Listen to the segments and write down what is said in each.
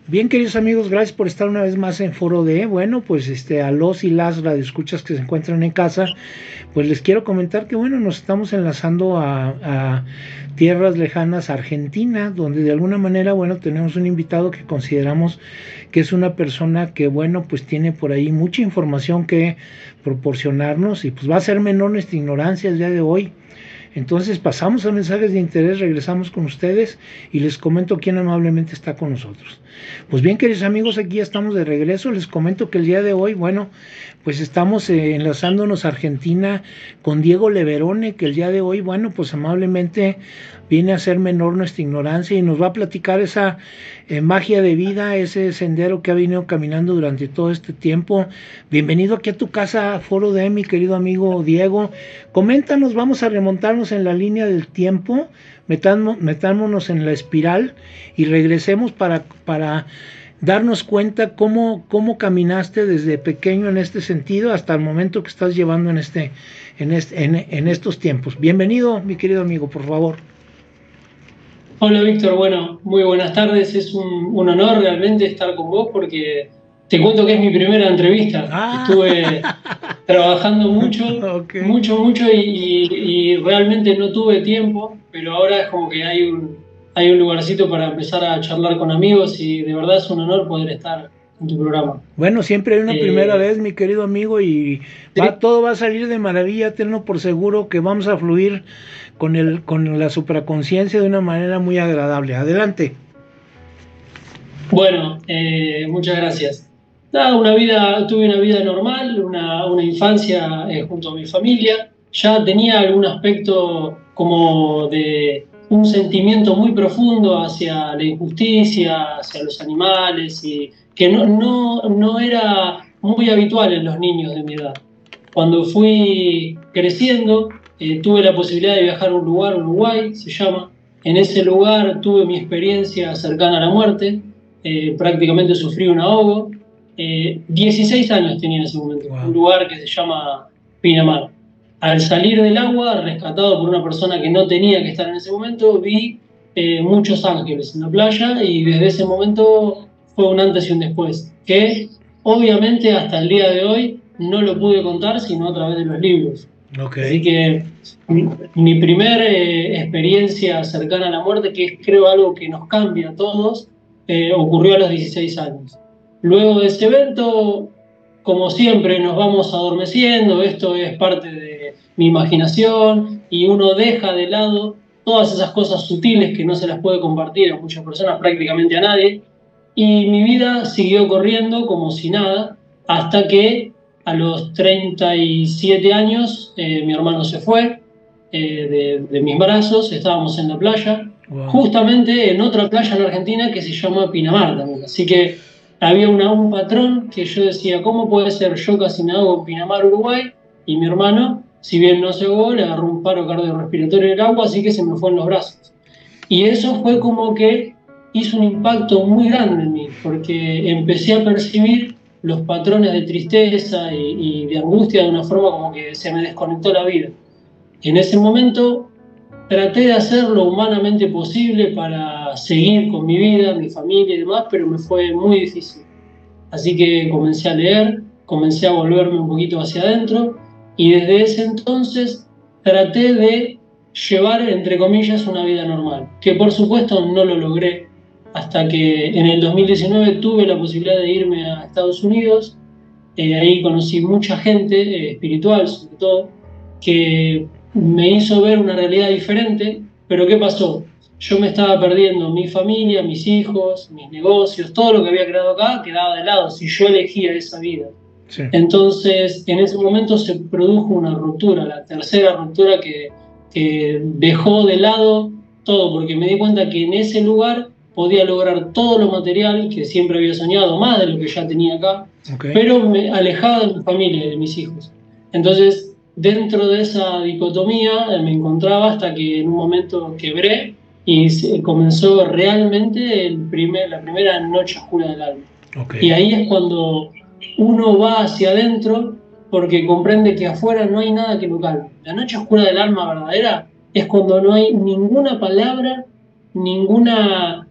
Bien, queridos amigos, gracias por estar una vez más en Foro D. Bueno, pues a los y las radioescuchas que se encuentran en casa, pues les quiero comentar que bueno, nos estamos enlazando a tierras lejanas, Argentina, donde de alguna manera, bueno, tenemos un invitado que consideramos que es una persona que, bueno, pues tiene por ahí mucha información que proporcionarnos y pues va a ser menor nuestra ignorancia el día de hoy. Entonces pasamos a mensajes de interés, regresamos con ustedes y les comento quién amablemente está con nosotros. Pues bien, queridos amigos, aquí ya estamos de regreso. Les comento que el día de hoy, bueno, pues estamos enlazándonos a Argentina con Diego Leverone, que el día de hoy, bueno, pues amablemente viene a ser menor nuestra ignorancia y nos va a platicar esa magia de vida, ese sendero que ha venido caminando durante todo este tiempo. Bienvenido aquí a tu casa, Foro de mi querido amigo Diego. Coméntanos, vamos a remontarnos en la línea del tiempo, metámonos en la espiral y regresemos para darnos cuenta cómo caminaste desde pequeño en este sentido hasta el momento que estás llevando en estos tiempos. Bienvenido, mi querido amigo, por favor. Hola Víctor, bueno, muy buenas tardes. Es un honor realmente estar con vos porque te cuento que es mi primera entrevista. Ah, Estuve trabajando mucho, ok. mucho y realmente no tuve tiempo, pero ahora es como que hay un lugarcito para empezar a charlar con amigos y de verdad es un honor poder estar en tu programa. Bueno, siempre hay una primera Eh, vez, mi querido amigo, y sí, todo va a salir de maravilla, tenlo por seguro que vamos a fluir con la supraconciencia de una manera muy agradable. Adelante. bueno, muchas gracias. Nada, tuve una vida normal, una infancia junto a mi familia. Ya tenía algún aspecto como de un sentimiento muy profundo hacia la injusticia, hacia los animales, y que no era muy habitual en los niños de mi edad. Cuando fui creciendo, tuve la posibilidad de viajar a un lugar, Uruguay se llama. En ese lugar tuve mi experiencia cercana a la muerte, prácticamente sufrí un ahogo. 16 años tenía en ese momento, un Wow. lugar que se llama Pinamar. Al salir del agua, rescatado por una persona que no tenía que estar en ese momento, vi muchos ángeles en la playa y desde ese momento fue un antes y un después, que obviamente hasta el día de hoy no lo pude contar sino a través de los libros. Ok. Así que mi primer experiencia cercana a la muerte, que es creo algo que nos cambia a todos, ocurrió a los 16 años. Luego de ese evento, como siempre, nos vamos adormeciendo, esto es parte de mi imaginación y uno deja de lado todas esas cosas sutiles que no se las puede compartir a muchas personas, prácticamente a nadie, y mi vida siguió corriendo como si nada, hasta que a los 37 años mi hermano se fue de mis brazos, estábamos en la playa, Wow. justamente en otra playa en Argentina que se llama Pinamar también. Así que había un patrón que yo decía, ¿cómo puede ser yo casi me hago en Pinamar, Uruguay? Y mi hermano, si bien no se ahogó, le agarró un paro cardiorrespiratorio en el agua, así que se me fue en los brazos. Y eso fue como que hizo un impacto muy grande en mí, porque empecé a percibir los patrones de tristeza y de angustia de una forma como que se me desconectó la vida. En ese momento traté de hacer lo humanamente posible para seguir con mi vida, mi familia y demás, pero me fue muy difícil. Así que comencé a leer, comencé a volverme un poquito hacia adentro y desde ese entonces traté de llevar, entre comillas, una vida normal, que por supuesto no lo logré hasta que en el 2019 tuve la posibilidad de irme a Estados Unidos. Ahí conocí mucha gente espiritual, sobre todo, que me hizo ver una realidad diferente, pero ¿qué pasó? Yo me estaba perdiendo mi familia, mis hijos, mis negocios, todo lo que había creado acá quedaba de lado si yo elegía esa vida. Sí. Entonces, en ese momento se produjo una ruptura, la tercera ruptura que dejó de lado todo, porque me di cuenta que en ese lugar podía lograr todo lo material que siempre había soñado, más de lo que ya tenía acá, Ok. pero me alejaba de mi familia y de mis hijos. Entonces, dentro de esa dicotomía me encontraba hasta que en un momento quebré y comenzó realmente la primera noche oscura del alma. Ok. Y ahí es cuando uno va hacia adentro porque comprende que afuera no hay nada que lo calme. La noche oscura del alma verdadera es cuando no hay ninguna palabra, ninguna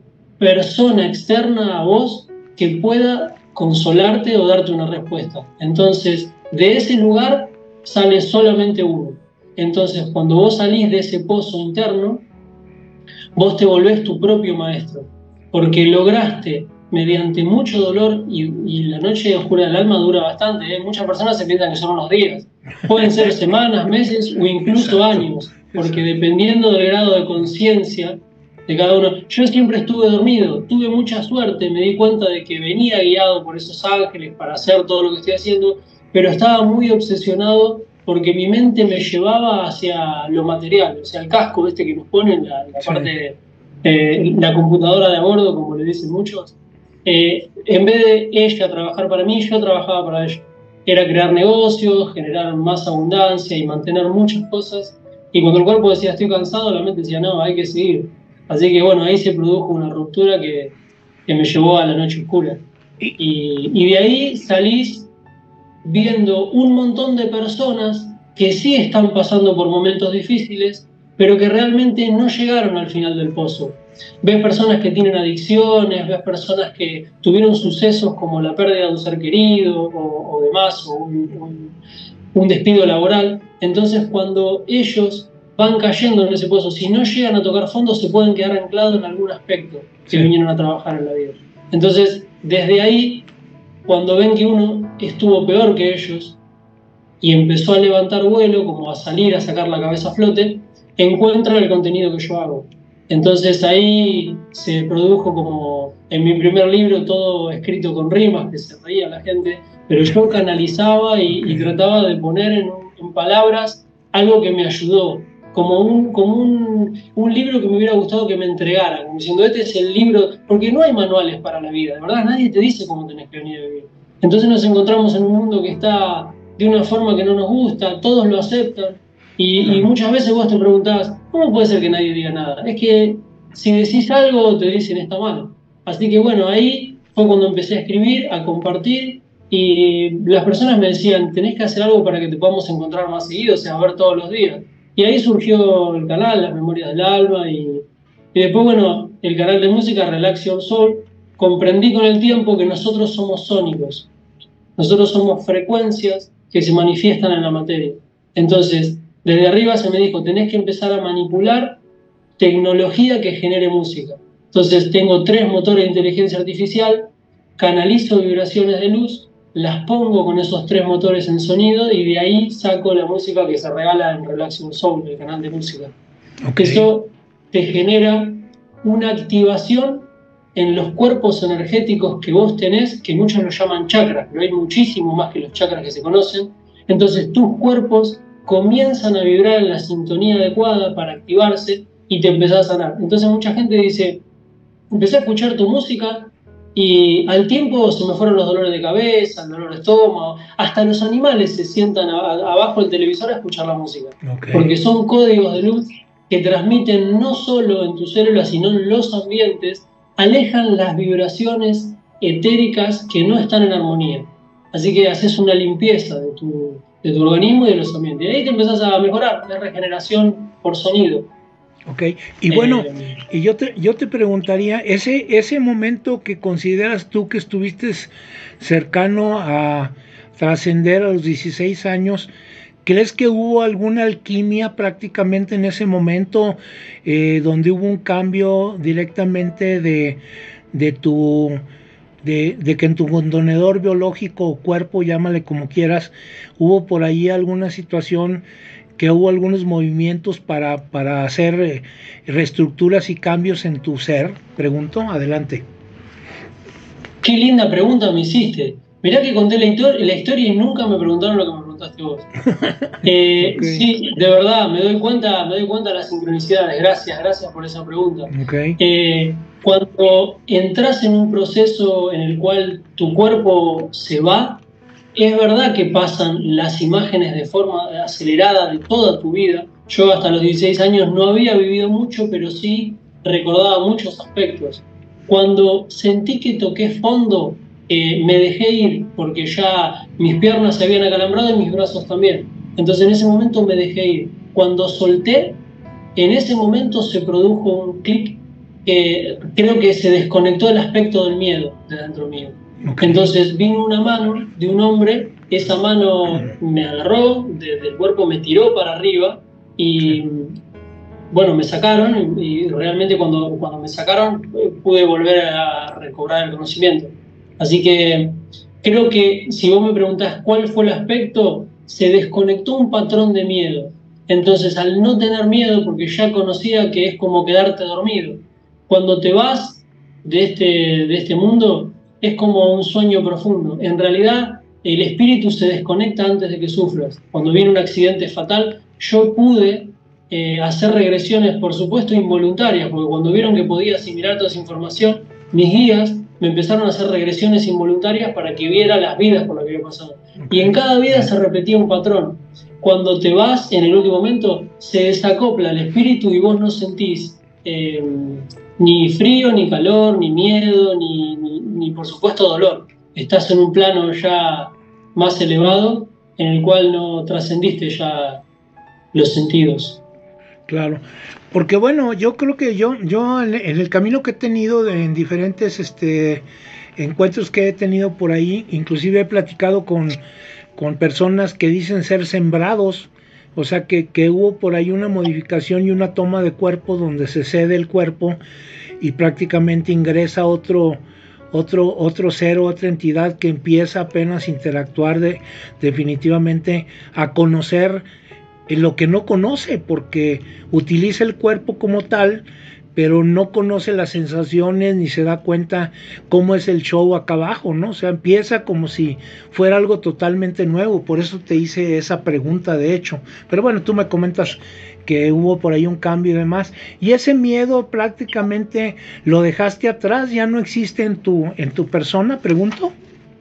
persona externa a vos que pueda consolarte o darte una respuesta. Entonces, de ese lugar sale solamente uno. Entonces, cuando vos salís de ese pozo interno, vos te volvés tu propio maestro, porque lograste, mediante mucho dolor, y la noche oscura del alma dura bastante, muchas personas se piensan que son unos días, pueden ser semanas, meses o incluso años, porque dependiendo del grado de conciencia de cada uno. Yo siempre estuve dormido, tuve mucha suerte, me di cuenta de que venía guiado por esos ángeles para hacer todo lo que estoy haciendo, pero estaba muy obsesionado porque mi mente me llevaba hacia lo material, o sea, el casco este que nos ponen, la parte, la computadora de a bordo, como le dicen muchos. En vez de ella trabajar para mí, yo trabajaba para ella. Era crear negocios, generar más abundancia y mantener muchas cosas. Y cuando el cuerpo decía estoy cansado, la mente decía no, hay que seguir. Así que bueno, ahí se produjo una ruptura que me llevó a la noche oscura. Y de ahí salís viendo un montón de personas que sí están pasando por momentos difíciles, pero que realmente no llegaron al final del pozo. Ves personas que tienen adicciones, ves personas que tuvieron sucesos como la pérdida de un ser querido o demás, o un despido laboral. Entonces, cuando ellos van cayendo en ese pozo, si no llegan a tocar fondo, se pueden quedar anclados en algún aspecto que vinieron a trabajar en la vida. Entonces, desde ahí, cuando ven que uno estuvo peor que ellos y empezó a levantar vuelo, como a salir, a sacar la cabeza a flote, encuentran el contenido que yo hago. Entonces ahí se produjo como en mi primer libro, todo escrito con rimas, que se reía la gente, pero yo canalizaba y trataba de poner en palabras algo que me ayudó, como un libro que me hubiera gustado que me entregaran, como diciendo, este es el libro, porque no hay manuales para la vida, de verdad, nadie te dice cómo tenés que venir a vivir. Entonces nos encontramos en un mundo que está de una forma que no nos gusta, todos lo aceptan, y muchas veces vos te preguntás, ¿cómo puede ser que nadie diga nada? Es que si decís algo te dicen está mal. Así que bueno, ahí fue cuando empecé a escribir, a compartir, y las personas me decían, tenés que hacer algo para que te podamos encontrar más seguido, o sea, ver todos los días. Y ahí surgió el canal, Las Memorias del Alma, y después, bueno, el canal de música, Relax Your Soul. Comprendí con el tiempo que nosotros somos sónicos, nosotros somos frecuencias que se manifiestan en la materia. Entonces, desde arriba se me dijo, tenés que empezar a manipular tecnología que genere música. Entonces tengo 3 motores de inteligencia artificial, canalizo vibraciones de luz, las pongo con esos 3 motores en sonido y de ahí saco la música que se regala en Relax Your Soul, el canal de música. Okay. Eso te genera una activación en los cuerpos energéticos que vos tenés, que muchos lo llaman chakras, pero hay muchísimo más que los chakras que se conocen. Entonces tus cuerpos comienzan a vibrar en la sintonía adecuada para activarse y te empezás a sanar. Entonces mucha gente dice, empecé a escuchar tu música y al tiempo se me fueron los dolores de cabeza, el dolor de estómago, hasta los animales se sientan abajo del televisor a escuchar la música. Okay. Porque son códigos de luz que transmiten no solo en tus células, sino en los ambientes, alejan las vibraciones etéricas que no están en armonía. Así que haces una limpieza de tu organismo y de los ambientes. Y ahí te empezás a mejorar, de regeneración por sonido. Ok, y bueno, y yo te preguntaría, ese momento que consideras tú que estuviste cercano a trascender a los 16 años, ¿crees que hubo alguna alquimia prácticamente en ese momento donde hubo un cambio directamente de que en tu contenedor biológico o cuerpo, llámale como quieras, hubo por ahí alguna situación que hubo algunos movimientos para hacer reestructuras y cambios en tu ser? Pregunto, adelante. Qué linda pregunta me hiciste. Mirá que conté la historia y nunca me preguntaron lo que me preguntaste vos. Okay. Sí, de verdad, me doy cuenta de las sincronicidades. Gracias por esa pregunta. Okay. Cuando entras en un proceso en el cual tu cuerpo se va, es verdad que pasan las imágenes de forma acelerada de toda tu vida. Yo hasta los 16 años no había vivido mucho, pero sí recordaba muchos aspectos. Cuando sentí que toqué fondo, me dejé ir, porque ya mis piernas se habían acalambrado y mis brazos también. Entonces en ese momento me dejé ir. Cuando solté, en ese momento se produjo un clic creo que se desconectó el aspecto del miedo de dentro mío. Okay. Entonces vino una mano de un hombre, esa mano me agarró del cuerpo, me tiró para arriba y bueno, me sacaron y realmente cuando me sacaron pude volver a recobrar el conocimiento. Así que creo que si vos me preguntás cuál fue el aspecto, se desconectó un patrón de miedo. Entonces, al no tener miedo, porque ya conocía que es como quedarte dormido, cuando te vas de este mundo, es como un sueño profundo. En realidad, el espíritu se desconecta antes de que sufras. Cuando viene un accidente fatal, yo pude hacer regresiones, por supuesto, involuntarias, porque cuando vieron que podía asimilar toda esa información, mis guías me empezaron a hacer regresiones involuntarias para que viera las vidas por las que había pasado. Y en cada vida se repetía un patrón. Cuando te vas, en el último momento, se desacopla el espíritu y vos no sentís ni frío, ni calor, ni miedo, ni por supuesto dolor. Estás en un plano ya más elevado en el cual no trascendiste ya los sentidos. Claro, porque bueno, yo creo que yo en el camino que he tenido en diferentes encuentros que he tenido por ahí, inclusive he platicado con personas que dicen ser sembrados, o sea que hubo por ahí una modificación y una toma de cuerpo donde se cede el cuerpo y prácticamente ingresa otro ser, otra entidad que empieza apenas a interactuar definitivamente a conocer lo que no conoce, porque utiliza el cuerpo como tal, pero no conoce las sensaciones ni se da cuenta cómo es el show acá abajo, ¿no? O sea, empieza como si fuera algo totalmente nuevo. Por eso te hice esa pregunta, de hecho. Pero bueno, tú me comentas que hubo por ahí un cambio y demás. Y ese miedo prácticamente lo dejaste atrás, ya no existe en tu persona, pregunto.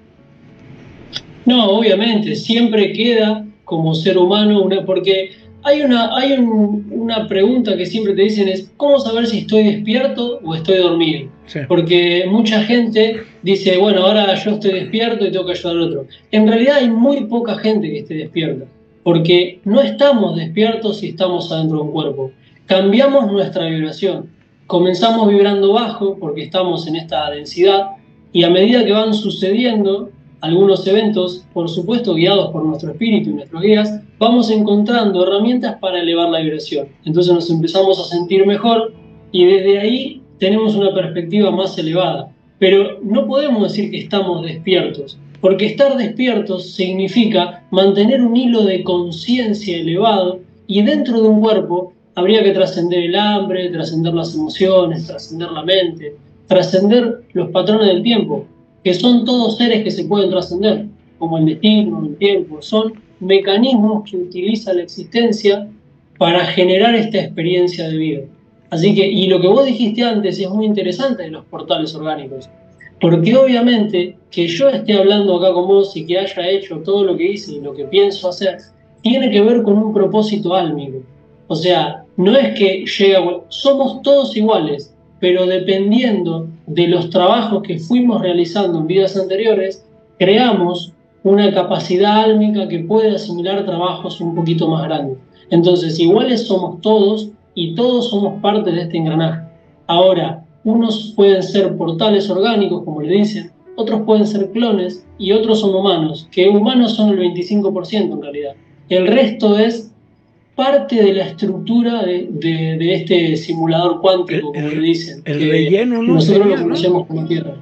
No, obviamente, siempre queda como ser humano, porque hay una pregunta que siempre te dicen es, ¿cómo saber si estoy despierto o estoy dormido? Sí. Porque mucha gente dice, bueno, ahora yo estoy despierto y tengo que ayudar al otro. En realidad hay muy poca gente que esté despierta, porque no estamos despiertos si estamos adentro de un cuerpo. Cambiamos nuestra vibración. Comenzamos vibrando bajo porque estamos en esta densidad y a medida que van sucediendo algunos eventos, por supuesto guiados por nuestro espíritu y nuestros guías, vamos encontrando herramientas para elevar la vibración. Entonces nos empezamos a sentir mejor y desde ahí tenemos una perspectiva más elevada. Pero no podemos decir que estamos despiertos, porque estar despiertos significa mantener un hilo de conciencia elevado y dentro de un cuerpo habría que trascender el hambre, trascender las emociones, trascender la mente, trascender los patrones del tiempo, que son todos seres que se pueden trascender, como el destino, el tiempo, son mecanismos que utiliza la existencia para generar esta experiencia de vida. Así que, y lo que vos dijiste antes es muy interesante de los portales orgánicos, porque obviamente que yo esté hablando acá con vos y que haya hecho todo lo que hice y lo que pienso hacer, tiene que ver con un propósito álmico. O sea, no es que somos todos iguales, pero dependiendo de los trabajos que fuimos realizando en vidas anteriores, creamos una capacidad álmica que puede asimilar trabajos un poquito más grandes. Entonces, iguales somos todos y todos somos parte de este engranaje. Ahora, unos pueden ser portales orgánicos, como le dicen, otros pueden ser clones y otros son humanos, que humanos son el 25% en realidad. El resto es parte de la estructura de este simulador cuántico, como le dicen. El relleno, ¿no? Nosotros lo conocemos como Tierra.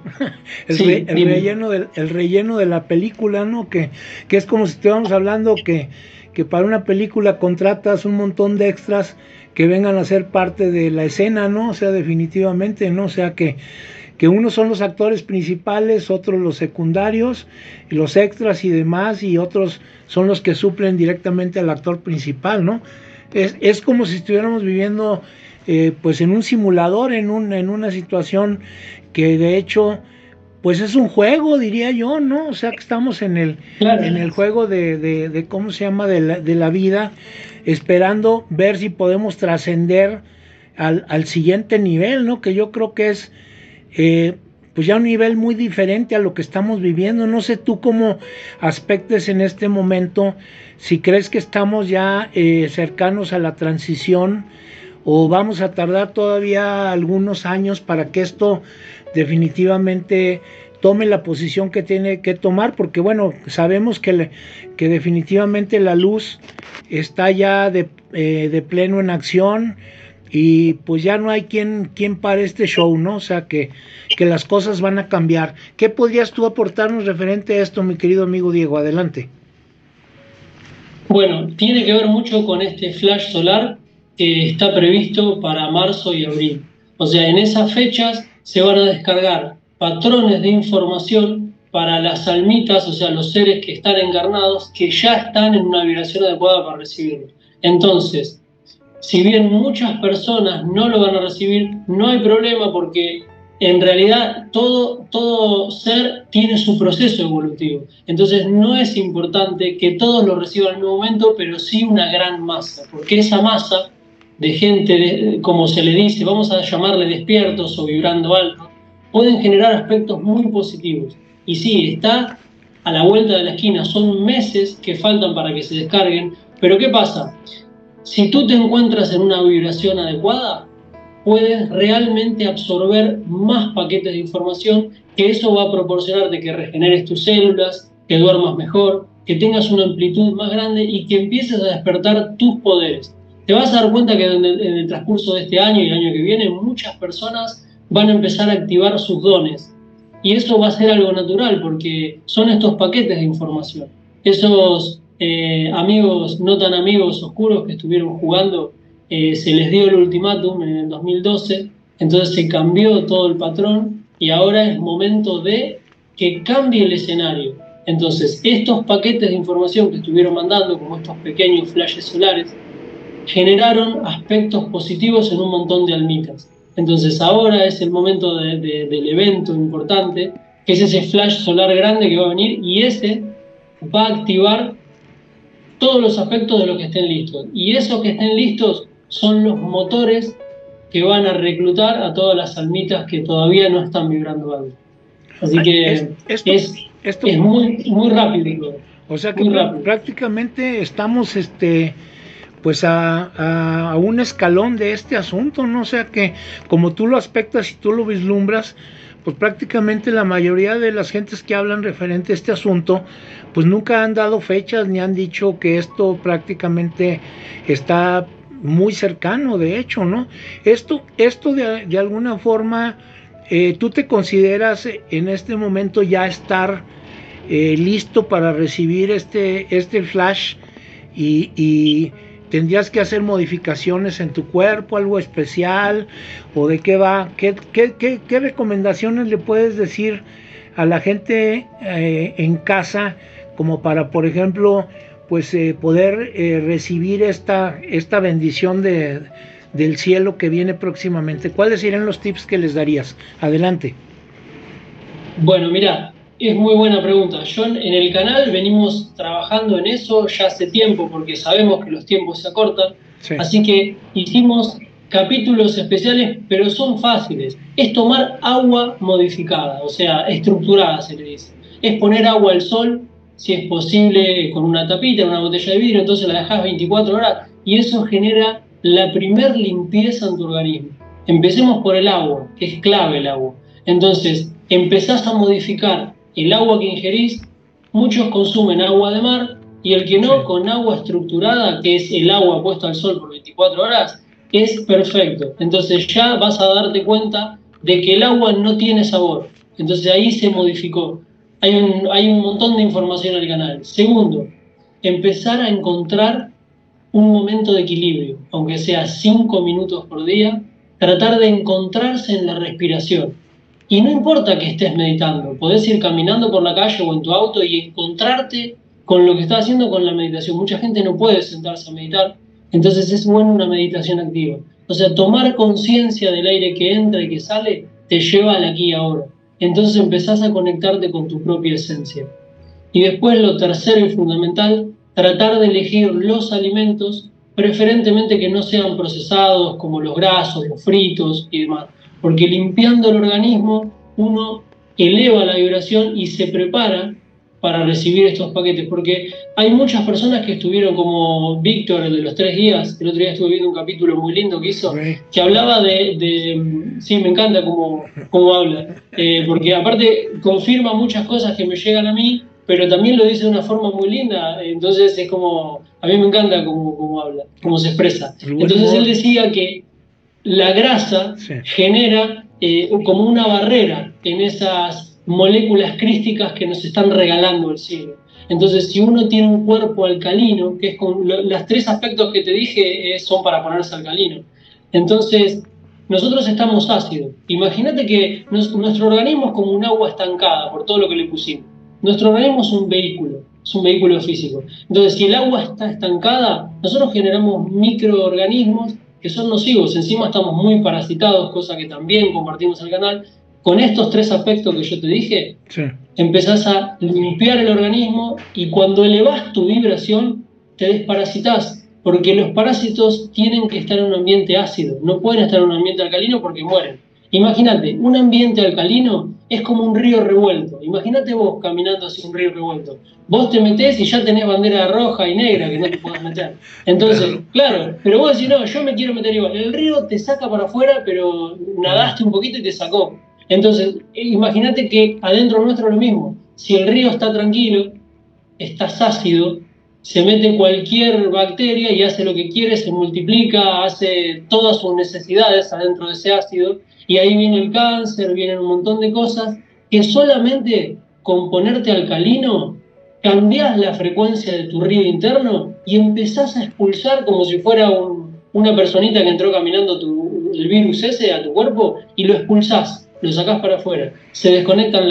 El relleno de la película, ¿no? Que es como si estuviéramos hablando que para una película contratas un montón de extras que vengan a ser parte de la escena, ¿no? O sea, definitivamente, ¿no? O sea, que unos son los actores principales, otros los secundarios, y los extras y demás, y otros son los que suplen directamente al actor principal, ¿no? Es como si estuviéramos viviendo pues en un simulador, en una situación que de hecho pues es un juego, diría yo, ¿no? O sea que estamos en el juego de ¿cómo se llama? De la vida, esperando ver si podemos trascender al siguiente nivel, ¿no? Que yo creo que es pues ya un nivel muy diferente a lo que estamos viviendo. No sé tú cómo aspectes en este momento, si crees que estamos ya cercanos a la transición o vamos a tardar todavía algunos años para que esto definitivamente tome la posición que tiene que tomar? Porque bueno, sabemos que definitivamente la luz está ya de pleno en acción, y pues ya no hay quien pare este show, ¿no? O sea que las cosas van a cambiar. ¿Qué podrías tú aportarnos referente a esto, mi querido amigo Diego? Adelante. Bueno, tiene que ver mucho con este flash solar que está previsto para marzo y abril. O sea, en esas fechas se van a descargar patrones de información para las almitas, o sea, los seres que están encarnados, que ya están en una vibración adecuada para recibirlo. Entonces, si bien muchas personas no lo van a recibir, no hay problema, porque en realidad todo ser tiene su proceso evolutivo. Entonces no es importante que todos lo reciban en un momento, pero sí una gran masa, porque esa masa de gente, como se le dice, vamos a llamarle despiertos o vibrando alto, pueden generar aspectos muy positivos. Y sí, está a la vuelta de la esquina, son meses que faltan para que se descarguen, pero ¿qué pasa? Si tú te encuentras en una vibración adecuada, puedes realmente absorber más paquetes de información, que eso va a proporcionarte que regeneres tus células, que duermas mejor, que tengas una amplitud más grande y que empieces a despertar tus poderes. Te vas a dar cuenta que en el transcurso de este año y el año que viene, muchas personas van a empezar a activar sus dones. Y eso va a ser algo natural, porque son estos paquetes de información. Esos amigos, no tan amigos oscuros que estuvieron jugando, se les dio el ultimátum en el 2012, entonces se cambió todo el patrón y ahora es momento de que cambie el escenario. Entonces, estos paquetes de información que estuvieron mandando, como estos pequeños flashes solares, generaron aspectos positivos en un montón de almitas. Entonces, ahora es el momento del evento importante, que es ese flash solar grande que va a venir, y ese va a activar todos los aspectos de los que estén listos. Y esos que estén listos son los motores que van a reclutar a todas las almitas que todavía no están vibrando alto. Así que es muy rápido. O sea que prácticamente estamos pues a un escalón de este asunto, ¿no? O sea que como tú lo aspectas y tú lo vislumbras, pues prácticamente la mayoría de las gentes que hablan referente a este asunto, pues nunca han dado fechas ni han dicho que esto prácticamente está muy cercano, de hecho, ¿no? Esto de alguna forma, ¿tú te consideras en este momento ya estar listo para recibir este flash y tendrías que hacer modificaciones en tu cuerpo, algo especial, o de qué va? ¿Qué recomendaciones le puedes decir a la gente en casa, como para, por ejemplo, pues poder recibir esta bendición del cielo que viene próximamente? ¿Cuáles serían los tips que les darías? Adelante. Bueno, mira, es muy buena pregunta. Yo en el canal venimos trabajando en eso ya hace tiempo, porque sabemos que los tiempos se acortan. Sí. Así que hicimos capítulos especiales, pero son fáciles. Es tomar agua modificada, o sea, estructurada se le dice. Es poner agua al sol, si es posible, con una tapita, una botella de vidrio, entonces la dejas 24 horas y eso genera la primer limpieza en tu organismo. Empecemos por el agua, que es clave el agua. Entonces, empezás a modificar el agua que ingerís. Muchos consumen agua de mar y el que no, con agua estructurada, que es el agua puesta al sol por 24 horas, es perfecto. Entonces ya vas a darte cuenta de que el agua no tiene sabor. Entonces ahí se modificó. Hay un montón de información en el canal. Segundo, empezar a encontrar un momento de equilibrio, aunque sea 5 minutos por día, tratar de encontrarse en la respiración. Y no importa que estés meditando, podés ir caminando por la calle o en tu auto y encontrarte con lo que estás haciendo con la meditación. Mucha gente no puede sentarse a meditar, entonces es bueno una meditación activa. O sea, tomar conciencia del aire que entra y que sale te lleva al aquí y ahora. Entonces empezás a conectarte con tu propia esencia. Y después lo tercero y fundamental, tratar de elegir los alimentos, preferentemente que no sean procesados como los grasos, los fritos y demás. Porque limpiando el organismo uno eleva la vibración y se prepara para recibir estos paquetes, porque hay muchas personas que estuvieron como Víctor, el de los 3 días, el otro día estuve viendo un capítulo muy lindo que hizo, que hablaba sí, me encanta cómo habla, porque aparte confirma muchas cosas que me llegan a mí, pero también lo dice de una forma muy linda, entonces es como, a mí me encanta cómo habla, cómo se expresa. Entonces él decía que la grasa genera como una barrera en esas moléculas crísticas que nos están regalando el cielo. Entonces, si uno tiene un cuerpo alcalino, que es con los 3 aspectos que te dije son para ponerse alcalino. Entonces, nosotros estamos ácidos. Imagínate que nuestro organismo es como un agua estancada por todo lo que le pusimos. Nuestro organismo es un vehículo físico. Entonces, si el agua está estancada, nosotros generamos microorganismos que son nocivos. Encima estamos muy parasitados, cosa que también compartimos en el canal. Con estos 3 aspectos que yo te dije, empezás a limpiar el organismo y cuando elevás tu vibración, te desparasitas, porque los parásitos tienen que estar en un ambiente ácido, no pueden estar en un ambiente alcalino porque mueren. Imagínate, un ambiente alcalino es como un río revuelto. Imagínate vos caminando hacia un río revuelto. Vos te metés y ya tenés bandera roja y negra que no te podés meter. Entonces, claro, pero vos decís, no, yo me quiero meter igual. El río te saca para afuera, pero nadaste un poquito y te sacó. Entonces, imagínate que adentro nuestro es lo mismo. Si el río está tranquilo, estás ácido, se mete cualquier bacteria y hace lo que quiere, se multiplica, hace todas sus necesidades adentro de ese ácido, y ahí viene el cáncer, vienen un montón de cosas que solamente con ponerte alcalino cambiás la frecuencia de tu río interno y empezás a expulsar como si fuera una personita que entró caminando el virus ese a tu cuerpo y lo expulsás, lo sacás para afuera. Se desconectan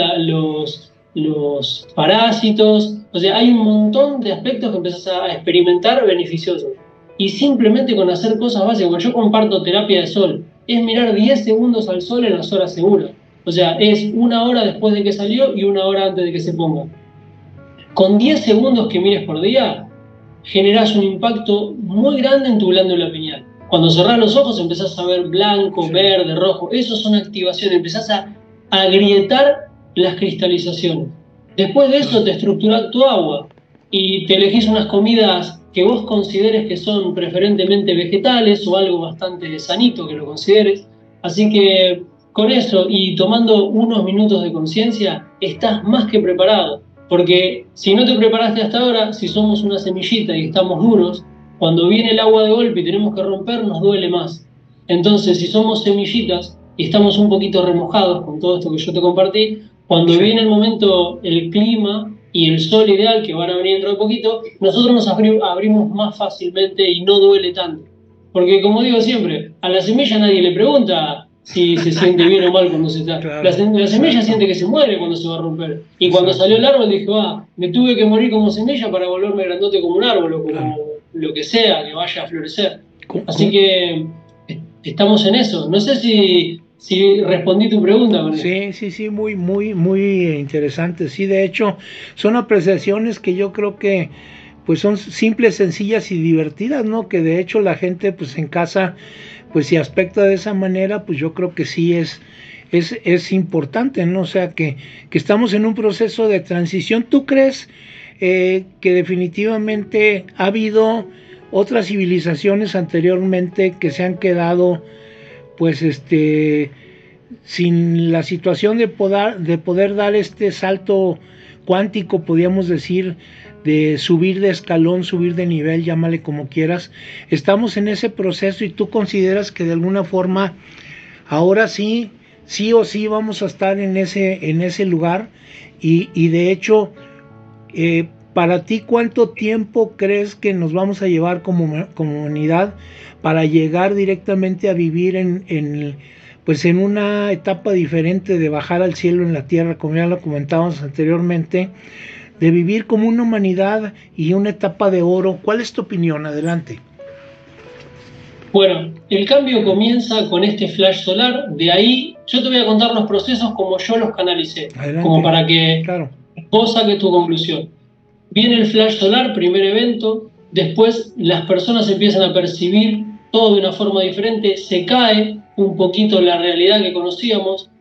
los parásitos, o sea, hay un montón de aspectos que empezás a experimentar beneficiosos. Y simplemente con hacer cosas básicas, yo comparto terapia de sol, es mirar 10 segundos al sol en las horas seguras. O sea, es 1 hora después de que salió y 1 hora antes de que se ponga. Con 10 segundos que mires por día, generás un impacto muy grande en tu glándula pineal. Cuando cerrás los ojos empezás a ver blanco, verde, rojo. Eso son activaciones, empezás a agrietar las cristalizaciones. Después de eso te estructurás tu agua y te elegís unas comidas que vos consideres que son preferentemente vegetales o algo bastante sanito que lo consideres. Así que con eso y tomando unos minutos de conciencia, estás más que preparado. Porque si no te preparaste hasta ahora, si somos una semillita y estamos duros, cuando viene el agua de golpe y tenemos que romper, nos duele más. Entonces, si somos semillitas y estamos un poquito remojados con todo esto que yo te compartí, cuando viene el momento, el clima y el sol ideal, que van a venir dentro de poquito, nosotros nos abrimos más fácilmente y no duele tanto. Porque, como digo siempre, a la semilla nadie le pregunta si se siente bien o mal cuando se está. Claro, la semilla siente que se muere cuando se va a romper. Y cuando salió el árbol dijo, me tuve que morir como semilla para volverme grandote como un árbol o como lo que sea que vaya a florecer. Así que estamos en eso. No sé si respondí tu pregunta. Sí, muy interesante. Sí, de hecho, son apreciaciones que yo creo que pues son simples, sencillas y divertidas, ¿no? Que de hecho la gente pues en casa pues si aspecta de esa manera, pues yo creo que sí es importante, ¿no? O sea, que estamos en un proceso de transición. ¿Tú crees que definitivamente ha habido otras civilizaciones anteriormente que se han quedado, pues, sin la situación de poder dar este salto cuántico, podríamos decir, de subir de escalón, subir de nivel, llámale como quieras? Estamos en ese proceso y tú consideras que de alguna forma ahora sí o sí vamos a estar en ese lugar y de hecho para ti, ¿cuánto tiempo crees que nos vamos a llevar como humanidad para llegar directamente a vivir pues en una etapa diferente de bajar al cielo en la tierra, como ya lo comentábamos anteriormente, de vivir como una humanidad y una etapa de oro? ¿Cuál es tu opinión? Adelante. Bueno, el cambio comienza con este flash solar. De ahí yo te voy a contar los procesos como yo los canalicé. Adelante. Como para que vos saques tu conclusión. Viene el flash solar, primer evento. Después las personas empiezan a percibir todo de una forma diferente. Se cae un poquito la realidad que conocíamos.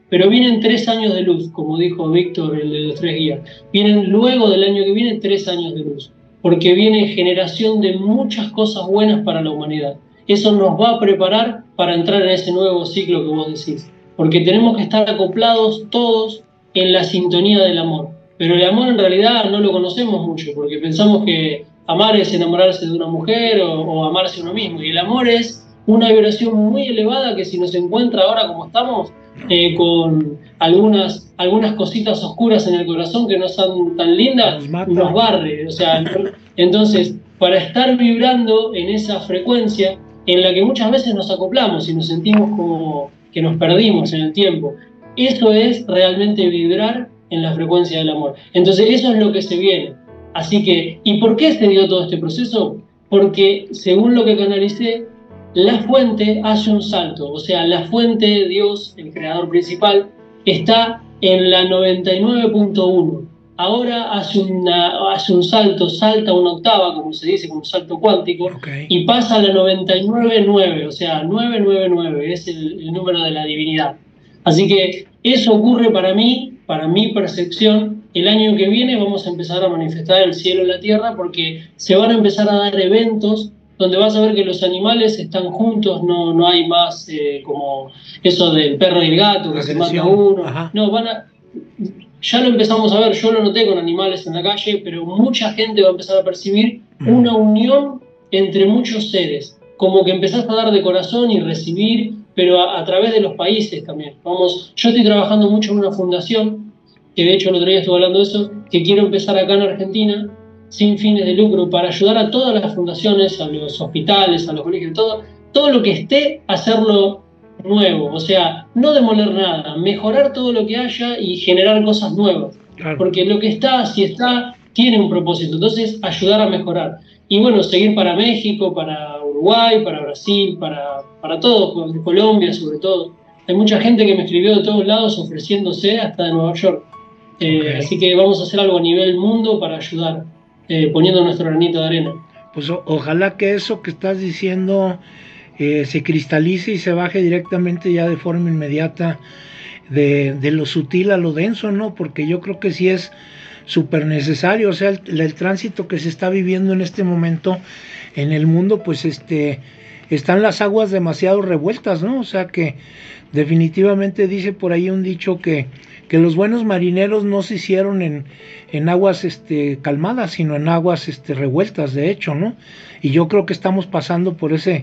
pero vienen 3 años de luz, como dijo Víctor, el de los 3 guías. Vienen luego del año que viene 3 años de luz, porque viene generación de muchas cosas buenas para la humanidad. Eso nos va a preparar para entrar en ese nuevo ciclo que vos decís, porque tenemos que estar acoplados todos en la sintonía del amor. Pero el amor en realidad no lo conocemos mucho, porque pensamos que amar es enamorarse de una mujer o amarse a uno mismo. Y el amor es una vibración muy elevada que si nos encuentra ahora como estamos, con algunas cositas oscuras en el corazón que no son tan lindas, nos barre. O sea, entonces, para estar vibrando en esa frecuencia en la que muchas veces nos acoplamos y nos sentimos como que nos perdimos en el tiempo, eso es realmente vibrar en la frecuencia del amor. Entonces, eso es lo que se viene. Así que, ¿y por qué se dio todo este proceso? Porque, según lo que canalicé, la fuente hace un salto. O sea, la fuente, Dios, el creador principal, está en la 99.1. Ahora hace un salto, salta una octava, como se dice, como un salto cuántico, y pasa a la 99.9, o sea, 999, es el número de la divinidad. Así que eso ocurre para mí, para mi percepción. El año que viene vamos a empezar a manifestar el cielo en la tierra, porque se van a empezar a dar eventos donde vas a ver que los animales están juntos, no hay más como eso del perro y el gato, que se mata uno. Ajá. No, ya lo empezamos a ver, yo lo noté con animales en la calle, pero mucha gente va a empezar a percibir una unión entre muchos seres, como que empezás a dar de corazón y recibir, pero a través de los países también. Yo estoy trabajando mucho en una fundación, que de hecho el otro día estuve hablando de eso, que quiero empezar acá en Argentina, sin fines de lucro, para ayudar a todas las fundaciones, a los hospitales, a los colegios, todo lo que esté, hacerlo nuevo. O sea, no demoler nada, mejorar todo lo que haya y generar cosas nuevas. Claro. Porque lo que está, si está, tiene un propósito. Entonces, ayudar a mejorar. Y bueno, seguir para México, para Uruguay, para Brasil, para todo, Colombia sobre todo. Hay mucha gente que me escribió de todos lados ofreciéndose, hasta de Nueva York. Así que vamos a hacer algo a nivel mundo para ayudar, poniendo nuestro granito de arena. Pues ojalá que eso que estás diciendo se cristalice y se baje directamente ya de forma inmediata de lo sutil a lo denso, ¿no? Porque yo creo que sí es súper necesario. O sea, el tránsito que se está viviendo en este momento en el mundo, pues están las aguas demasiado revueltas, ¿no? O sea que definitivamente dice por ahí un dicho que los buenos marineros no se hicieron en aguas calmadas, sino en aguas revueltas, de hecho, ¿no? Y yo creo que estamos pasando por esa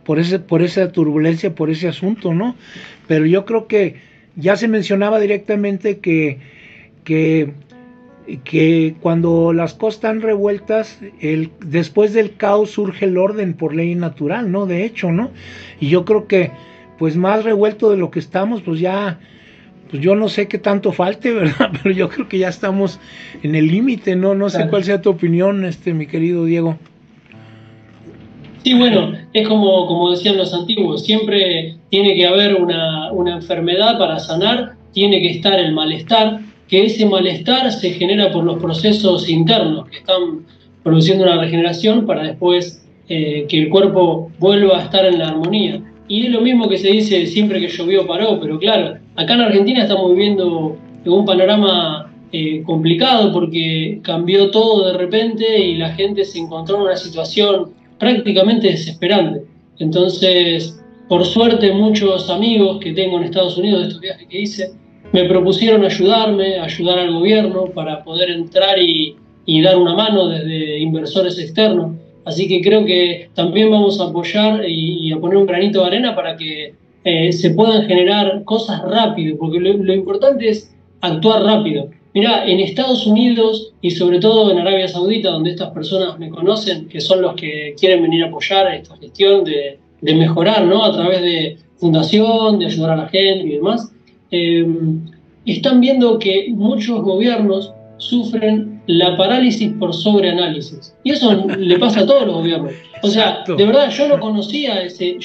turbulencia, por ese asunto, ¿no? Pero yo creo que ya se mencionaba directamente que cuando las cosas están revueltas, después del caos surge el orden por ley natural, ¿no? De hecho, ¿no? Y yo creo que, pues más revuelto de lo que estamos, pues ya, pues yo no sé qué tanto falte, ¿verdad? Pero yo creo que ya estamos en el límite, ¿no? No sé cuál sea tu opinión, mi querido Diego. Sí, bueno, es como decían los antiguos, siempre tiene que haber una enfermedad para sanar, tiene que estar el malestar, que ese malestar se genera por los procesos internos que están produciendo una regeneración para después que el cuerpo vuelva a estar en la armonía. Y es lo mismo que se dice siempre que llovió paró, pero claro, acá en Argentina estamos viviendo un panorama complicado porque cambió todo de repente y la gente se encontró en una situación prácticamente desesperante. Entonces, por suerte, muchos amigos que tengo en Estados Unidos de estos viajes que hice, me propusieron ayudar al gobierno para poder entrar y dar una mano desde inversores externos. Así que creo que también vamos a apoyar y a poner un granito de arena para que se puedan generar cosas rápido, porque lo importante es actuar rápido. Mirá, en Estados Unidos y sobre todo en Arabia Saudita, donde estas personas me conocen, que son los que quieren venir a apoyar esta gestión de mejorar, ¿no? A través de fundación, de ayudar a la gente y demás, están viendo que muchos gobiernos sufren la parálisis por sobreanálisis. Y eso le pasa a todos los gobiernos. O sea, de verdad, yo no conocía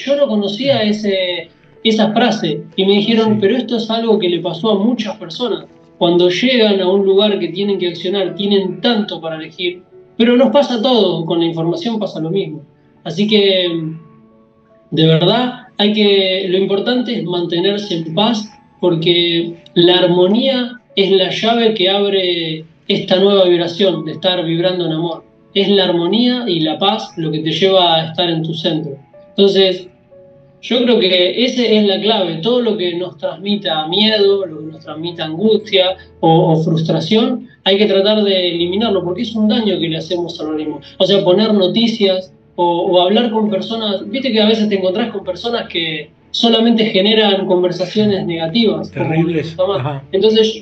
esa frase y me dijeron, pero esto es algo que le pasó a muchas personas. Cuando llegan a un lugar que tienen que accionar, tienen tanto para elegir, pero nos pasa todo, con la información pasa lo mismo. Así que, de verdad, lo importante es mantenerse en paz porque la armonía es la llave que abre esta nueva vibración de estar vibrando en amor. Es la armonía y la paz lo que te lleva a estar en tu centro. Entonces, yo creo que esa es la clave. Todo lo que nos transmita miedo, lo que nos transmita angustia o frustración, hay que tratar de eliminarlo, porque es un daño que le hacemos al organismo. O sea, poner noticias o hablar con personas. Viste que a veces te encontrás con personas que solamente generan conversaciones negativas. Terribles. Entonces,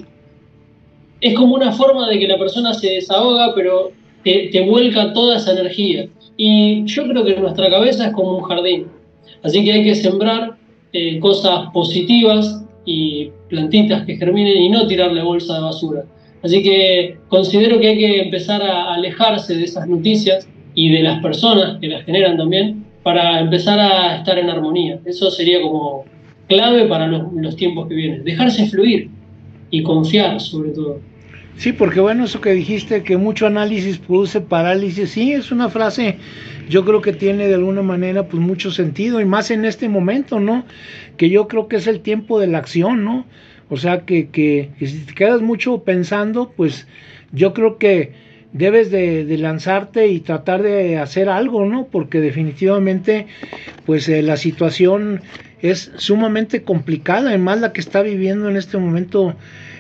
es como una forma de que la persona se desahoga, pero te vuelca toda esa energía. Y yo creo que nuestra cabeza es como un jardín. Así que hay que sembrar cosas positivas y plantitas que germinen y no tirarle bolsa de basura. Así que considero que hay que empezar a alejarse de esas noticias y de las personas que las generan también para empezar a estar en armonía. Eso sería como clave para los tiempos que vienen. Dejarse fluir y confiar sobre todo. Sí, porque bueno, eso que dijiste, que mucho análisis produce parálisis, sí, es una frase, yo creo que tiene de alguna manera pues mucho sentido, y más en este momento, ¿no? Que yo creo que es el tiempo de la acción, ¿no? O sea, que si te quedas mucho pensando, pues yo creo que debes de lanzarte y tratar de hacer algo, ¿no? Porque definitivamente, pues la situación es sumamente complicada, además la que está viviendo en este momento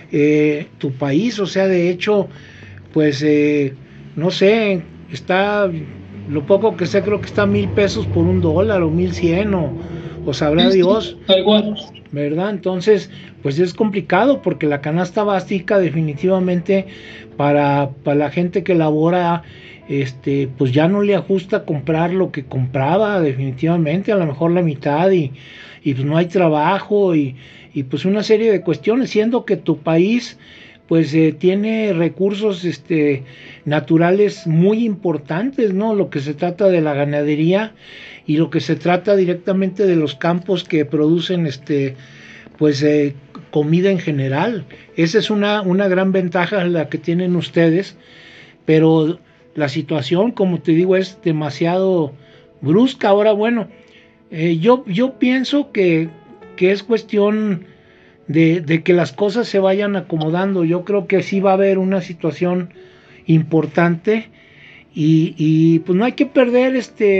tu país. O sea, de hecho, pues no sé, está, lo poco que sé, creo que está a 1,000 pesos por $1 o 1,100 o sabrá Dios, tal cual, ¿verdad? Entonces, pues es complicado porque la canasta básica definitivamente para la gente que labora, pues ya no le ajusta comprar lo que compraba, definitivamente, a lo mejor la mitad, y pues no hay trabajo y pues una serie de cuestiones, siendo que tu país pues tiene recursos naturales muy importantes, ¿no? Lo que se trata de la ganadería y lo que se trata directamente de los campos que producen pues comida en general. Esa es una gran ventaja la que tienen ustedes, pero la situación, como te digo, es demasiado brusca. Ahora, bueno, yo pienso que es cuestión de que las cosas se vayan acomodando. Yo creo que sí va a haber una situación importante y pues no hay que perder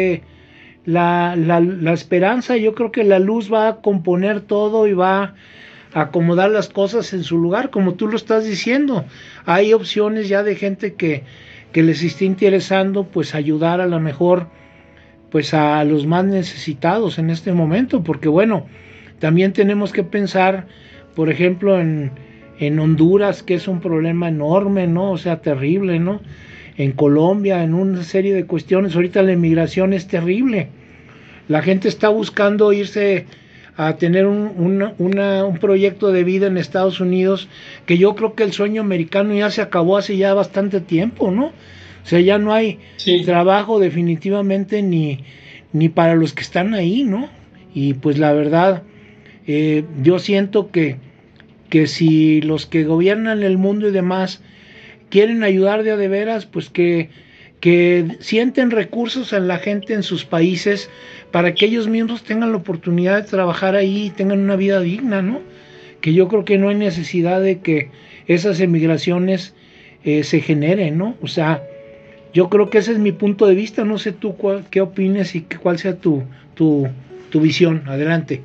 la esperanza. Yo creo que la luz va a componer todo y va a acomodar las cosas en su lugar, como tú lo estás diciendo. Hay opciones ya de gente que les esté interesando pues ayudar a lo mejor pues a los más necesitados en este momento, porque bueno, también tenemos que pensar, por ejemplo, en Honduras, que es un problema enorme, ¿no? O sea, terrible, ¿no? En Colombia, en una serie de cuestiones. Ahorita la inmigración es terrible. La gente está buscando irse a tener un proyecto de vida en Estados Unidos, que yo creo que el sueño americano ya se acabó hace ya bastante tiempo, ¿no? O sea, ya no hay trabajo definitivamente ni para los que están ahí, ¿no? Y pues la verdad, yo siento que si los que gobiernan el mundo y demás quieren ayudar de a de veras, pues que sienten recursos en la gente en sus países para que ellos mismos tengan la oportunidad de trabajar ahí y tengan una vida digna, ¿no? Que yo creo que no hay necesidad de que esas emigraciones se generen, ¿no? O sea, yo creo que ese es mi punto de vista. No sé tú qué opines y cuál sea tu visión. Adelante.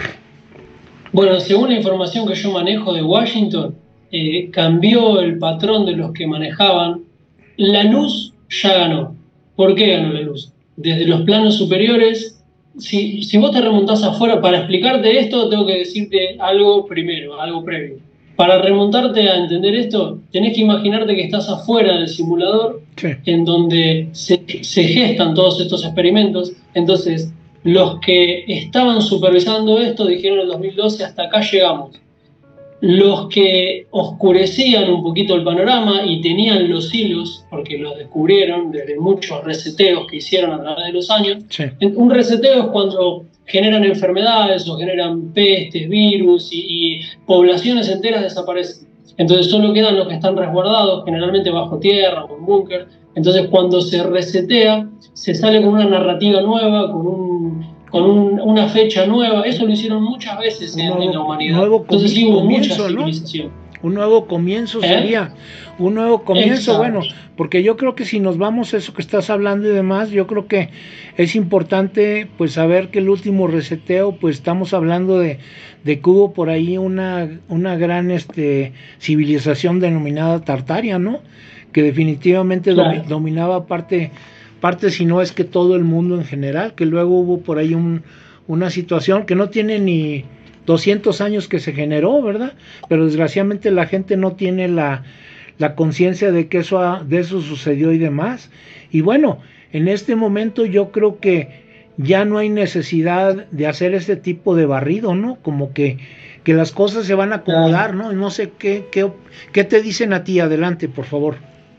Bueno, según la información que yo manejo de Washington, cambió el patrón de los que manejaban. La luz ya ganó. ¿Por qué ganó la luz? Desde los planos superiores, si vos te remontás afuera, para explicarte esto, tengo que decirte algo primero, algo previo. Para remontarte a entender esto, tenés que imaginarte que estás afuera del simulador, en donde se gestan todos estos experimentos. Entonces, los que estaban supervisando esto dijeron en el 2012, hasta acá llegamos. Los que oscurecían un poquito el panorama y tenían los hilos, porque los descubrieron desde muchos reseteos que hicieron a través de los años. Un reseteo es cuando generan enfermedades o generan pestes, virus y poblaciones enteras desaparecen. Entonces solo quedan los que están resguardados, generalmente bajo tierra o en búnker. Entonces cuando se resetea, se sale con una narrativa nueva, con una fecha nueva. Eso lo hicieron muchas veces en la humanidad. Entonces sí hubo mucha civilización. ¿No? Un nuevo comienzo sería, un nuevo comienzo. Exacto. Bueno, porque yo creo que si nos vamos a eso que estás hablando y demás, yo creo que es importante pues saber que el último reseteo, pues estamos hablando de que hubo por ahí una gran civilización denominada Tartaria, ¿no? Que definitivamente claro. Dominaba parte si no es que todo el mundo en general, que luego hubo por ahí una situación que no tiene ni 200 años que se generó, ¿verdad? Pero desgraciadamente la gente no tiene la conciencia de que de eso sucedió y demás. Y bueno, en este momento yo creo que ya no hay necesidad de hacer este tipo de barrido, ¿no? Como que las cosas se van a acomodar, ¿no? No sé qué te dicen a ti. Adelante, por favor.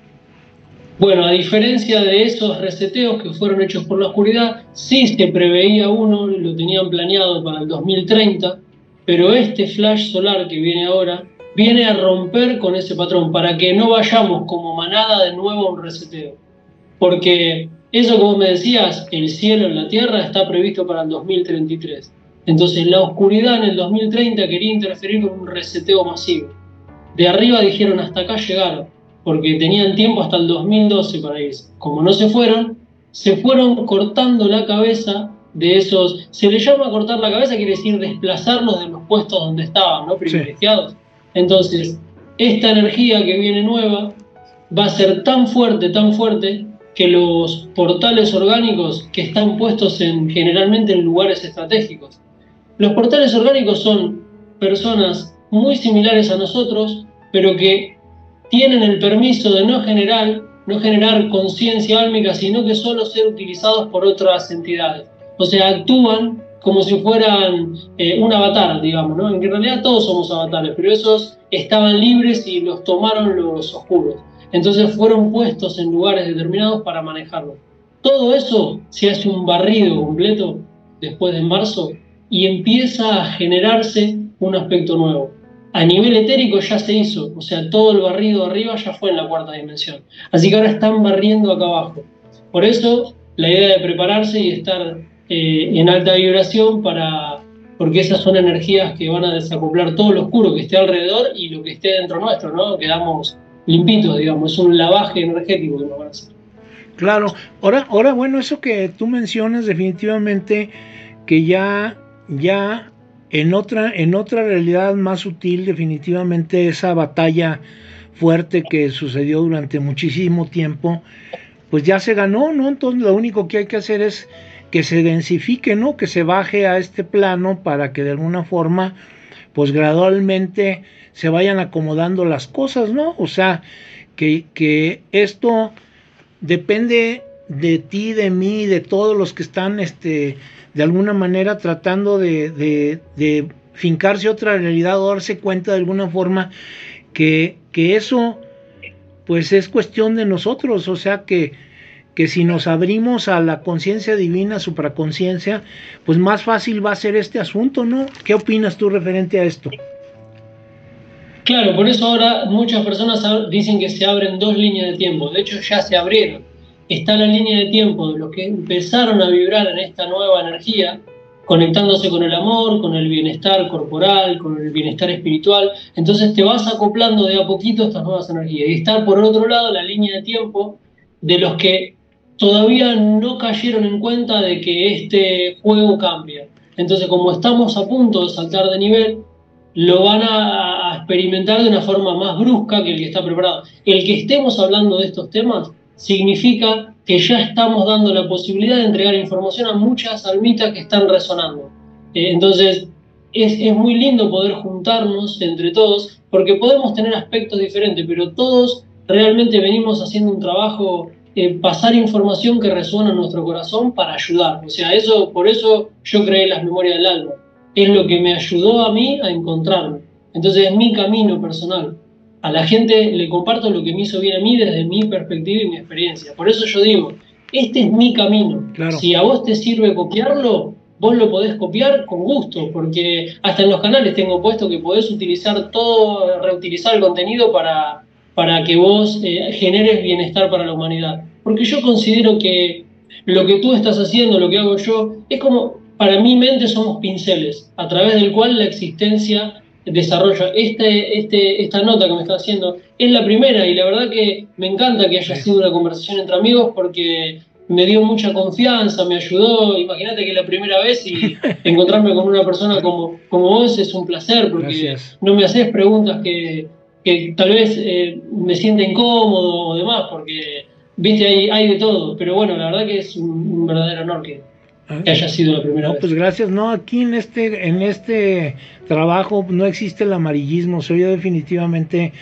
Bueno, a diferencia de esos reseteos que fueron hechos por la oscuridad, sí se preveía uno, lo tenían planeado para el 2030, pero este flash solar que viene ahora viene a romper con ese patrón para que no vayamos como manada de nuevo a un reseteo. Porque eso, como me decías, el cielo en la Tierra está previsto para el 2033. Entonces la oscuridad en el 2030 quería interferir con un reseteo masivo. De arriba dijeron hasta acá llegaron, porque tenían tiempo hasta el 2012 para irse. Como no se fueron cortando la cabeza de esos. Se le llama cortar la cabeza, quiere decir desplazarlos de los puestos donde estaban, ¿no? Privilegiados. Sí. Entonces, esta energía que viene nueva va a ser tan fuerte, que los portales orgánicos que están puestos generalmente en lugares estratégicos. Los portales orgánicos son personas muy similares a nosotros, pero que tienen el permiso de no generar conciencia álmica, sino que solo ser utilizados por otras entidades. O sea, actúan como si fueran un avatar, digamos, ¿no? En realidad todos somos avatares, pero esos estaban libres y los tomaron los oscuros. Entonces fueron puestos en lugares determinados para manejarlos. Todo eso se hace un barrido completo después de marzo y empieza a generarse un aspecto nuevo. A nivel etérico ya se hizo, o sea, todo el barrido arriba ya fue en la cuarta dimensión. Así que ahora están barriendo acá abajo. Por eso, la idea de prepararse y estar en alta vibración porque esas son energías que van a desacoplar todo lo oscuro que esté alrededor y lo que esté dentro nuestro, ¿no? Quedamos limpitos, digamos, es un lavaje energético que nos van a hacer. Claro, ahora bueno, eso que tú mencionas definitivamente que ya en otra realidad más sutil, definitivamente esa batalla fuerte que sucedió durante muchísimo tiempo, pues ya se ganó, ¿no? Entonces lo único que hay que hacer es que se densifique, ¿no? Que se baje a este plano para que de alguna forma, pues gradualmente se vayan acomodando las cosas, ¿no? O sea, que esto depende de ti, de mí, de todos los que están de alguna manera tratando de fincarse otra realidad o darse cuenta de alguna forma que eso pues es cuestión de nosotros, o sea que si nos abrimos a la conciencia divina, supraconciencia, pues más fácil va a ser este asunto, ¿no? ¿Qué opinas tú referente a esto? Claro, por eso ahora muchas personas dicen que se abren dos líneas de tiempo, de hecho ya se abrieron. Está la línea de tiempo de los que empezaron a vibrar en esta nueva energía, conectándose con el amor, con el bienestar corporal, con el bienestar espiritual. Entonces te vas acoplando de a poquito a estas nuevas energías. Y está por otro lado la línea de tiempo de los que todavía no cayeron en cuenta de que este juego cambia. Entonces, como estamos a punto de saltar de nivel, lo van a experimentar de una forma más brusca que el que está preparado. El que estemos hablando de estos temas significa que ya estamos dando la posibilidad de entregar información a muchas almitas que están resonando. Entonces, es muy lindo poder juntarnos entre todos, porque podemos tener aspectos diferentes, pero todos realmente venimos haciendo un trabajo, pasar información que resuena en nuestro corazón para ayudar. O sea, por eso yo creé las memorias del alma. Es lo que me ayudó a mí a encontrarme. Entonces es mi camino personal. A la gente le comparto lo que me hizo bien a mí desde mi perspectiva y mi experiencia. Por eso yo digo, este es mi camino. Claro. Si a vos te sirve copiarlo, vos lo podés copiar con gusto, porque hasta en los canales tengo puesto que podés utilizar todo, reutilizar el contenido para que vos generes bienestar para la humanidad. Porque yo considero que lo que tú estás haciendo, lo que hago yo, es como para mi mente somos pinceles, a través del cual la existencia desarrolla. Esta nota que me está haciendo es la primera, y la verdad que me encanta que haya sido una conversación entre amigos, porque me dio mucha confianza, me ayudó. Imagínate que la primera vez, y encontrarme con una persona como vos es un placer, porque Gracias. no me haces preguntas que tal vez me sienta incómodo o demás, porque viste, hay de todo. Pero bueno, la verdad que es un verdadero honor que haya sido la primera No, vez. pues gracias. No, aquí en este trabajo no existe el amarillismo. Soy yo definitivamente,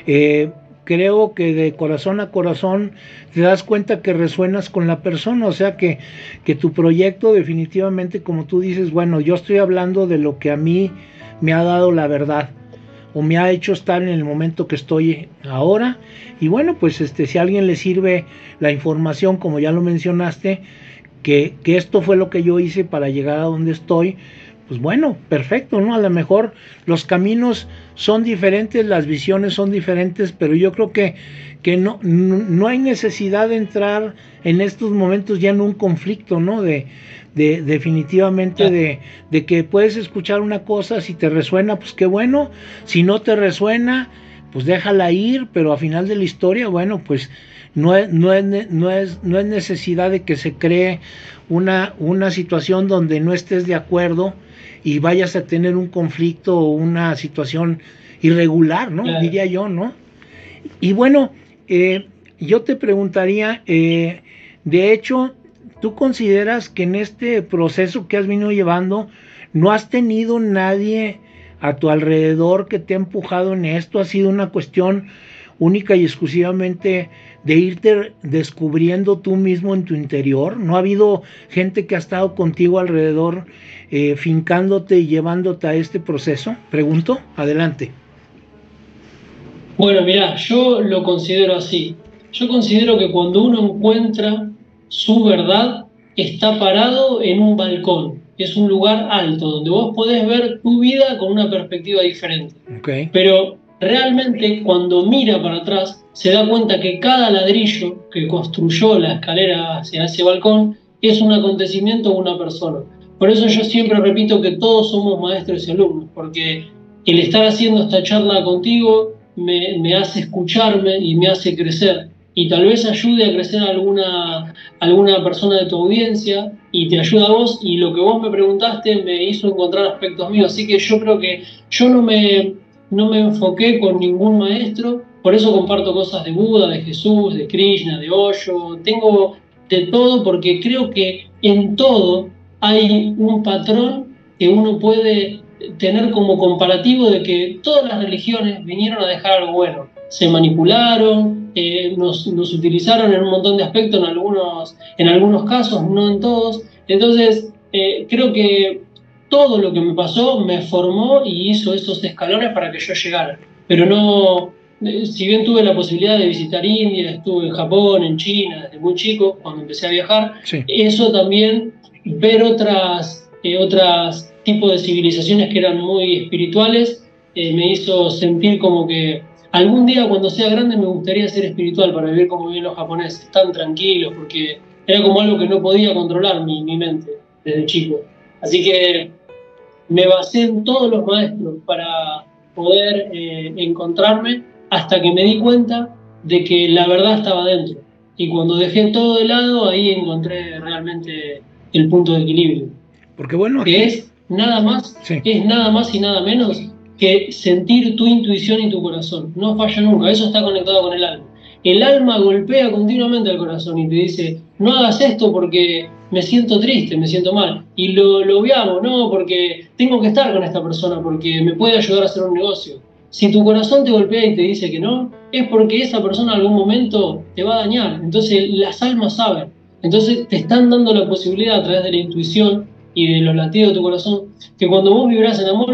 creo que de corazón a corazón te das cuenta que resuenas con la persona, o sea que tu proyecto definitivamente, como tú dices, bueno, yo estoy hablando de lo que a mí me ha dado la verdad o me ha hecho estar en el momento que estoy ahora. Y bueno, pues si a alguien le sirve la información, como ya lo mencionaste, que esto fue lo que yo hice para llegar a donde estoy, pues bueno, perfecto, ¿no? A lo mejor los caminos son diferentes, las visiones son diferentes, pero yo creo que no hay necesidad de entrar en estos momentos ya en un conflicto, ¿no? Definitivamente de que puedes escuchar una cosa, si te resuena, pues qué bueno, si no te resuena, pues déjala ir, pero a final de la historia, bueno, pues no es necesidad de que se cree una situación donde no estés de acuerdo y vayas a tener un conflicto o una situación irregular, ¿no? Claro. Diría yo, ¿no? Y bueno, yo te preguntaría, de hecho, ¿tú consideras que en este proceso que has venido llevando no has tenido nadie a tu alrededor que te ha empujado en esto? ¿Ha sido una cuestión única y exclusivamente de irte descubriendo tú mismo en tu interior? ¿No ha habido gente que ha estado contigo alrededor, fincándote y llevándote a este proceso? Pregunto, adelante. Bueno, mirá, yo lo considero así. Yo considero que cuando uno encuentra su verdad, está parado en un balcón. Es un lugar alto, donde vos podés ver tu vida con una perspectiva diferente. Okay. Pero realmente cuando mira para atrás, se da cuenta que cada ladrillo que construyó la escalera hacia ese balcón es un acontecimiento o una persona. Por eso yo siempre repito que todos somos maestros y alumnos, porque el estar haciendo esta charla contigo me hace escucharme y me hace crecer. Y tal vez ayude a crecer a alguna persona de tu audiencia, y te ayuda a vos, y lo que vos me preguntaste me hizo encontrar aspectos míos. Así que yo creo que yo no me enfoqué con ningún maestro, por eso comparto cosas de Buda, de Jesús, de Krishna, de Osho, tengo de todo, porque creo que en todo hay un patrón que uno puede tener como comparativo, de que todas las religiones vinieron a dejar algo bueno. Se manipularon, nos utilizaron en un montón de aspectos, en algunos casos, no en todos. Entonces, creo que todo lo que me pasó me formó y hizo esos escalones para que yo llegara. Pero no, si bien tuve la posibilidad de visitar India, estuve en Japón, en China, desde muy chico, cuando empecé a viajar, sí. Eso también, ver otras tipos de civilizaciones que eran muy espirituales, me hizo sentir como que algún día cuando sea grande me gustaría ser espiritual, para vivir como viven los japoneses, tan tranquilos, porque era como algo que no podía controlar mi mente desde chico. Así que me basé en todos los maestros para poder encontrarme, hasta que me di cuenta de que la verdad estaba dentro. Y cuando dejé todo de lado, ahí encontré realmente el punto de equilibrio. Porque bueno, aquí... que es nada más y nada menos que sentir tu intuición y tu corazón. No falla nunca, eso está conectado con el alma. El alma golpea continuamente al corazón y te dice: no hagas esto porque me siento triste, me siento mal. Y lo obviamos, no, porque tengo que estar con esta persona, porque me puede ayudar a hacer un negocio. Si tu corazón te golpea y te dice que no, es porque esa persona en algún momento te va a dañar. Entonces las almas saben. Entonces te están dando la posibilidad, a través de la intuición y de los latidos de tu corazón, que cuando vos vibrás en amor,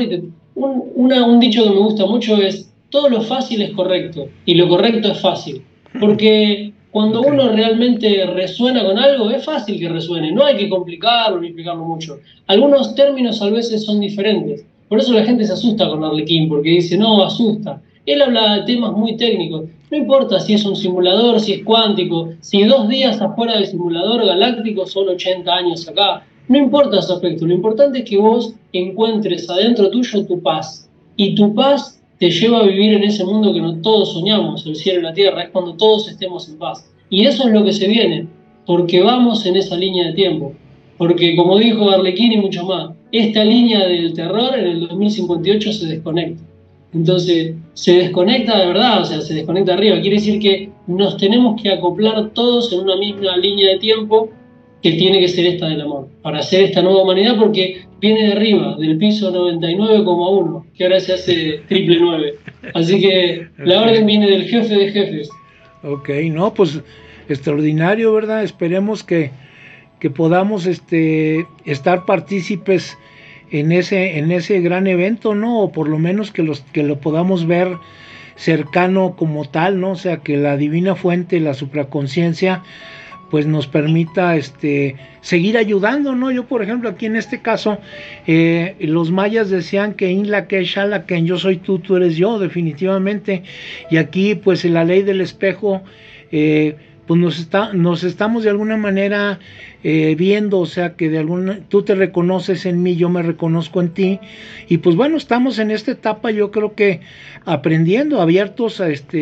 un dicho que me gusta mucho es: todo lo fácil es correcto y lo correcto es fácil. Porque cuando uno realmente resuena con algo, es fácil que resuene, no hay que complicarlo ni explicarlo mucho. Algunos términos a veces son diferentes, por eso la gente se asusta con Arlequín, porque dice: no, asusta. Él habla de temas muy técnicos, no importa si es un simulador, si es cuántico, si 2 días afuera del simulador galáctico son 80 años acá. No importa ese aspecto, lo importante es que vos encuentres adentro tuyo tu paz. Y tu paz te lleva a vivir en ese mundo que no todos soñamos, el cielo y la tierra, es cuando todos estemos en paz. Y eso es lo que se viene, porque vamos en esa línea de tiempo. Porque como dijo Arlequín y mucho más, esta línea del terror en el 2058 se desconecta. Entonces, se desconecta de verdad, o sea, se desconecta arriba. Quiere decir que nos tenemos que acoplar todos en una misma línea de tiempo que tiene que ser esta del amor, para hacer esta nueva humanidad, porque viene de arriba, del piso 99,1, que ahora se hace triple 9. Así que la orden viene del jefe de jefes. Ok, no, pues extraordinario, ¿verdad? Esperemos que podamos estar partícipes en ese gran evento, ¿no? O por lo menos que lo podamos ver cercano como tal, ¿no? O sea, que la divina fuente, la supraconciencia, pues nos permita seguir ayudando, ¿no? Yo, por ejemplo, aquí en este caso, los mayas decían que Inla que Shala, que yo soy tú, tú eres yo, definitivamente. Y aquí, pues, en la ley del espejo, pues nos estamos de alguna manera viendo, o sea, que tú te reconoces en mí, yo me reconozco en ti, y pues bueno, estamos en esta etapa, yo creo que aprendiendo, abiertos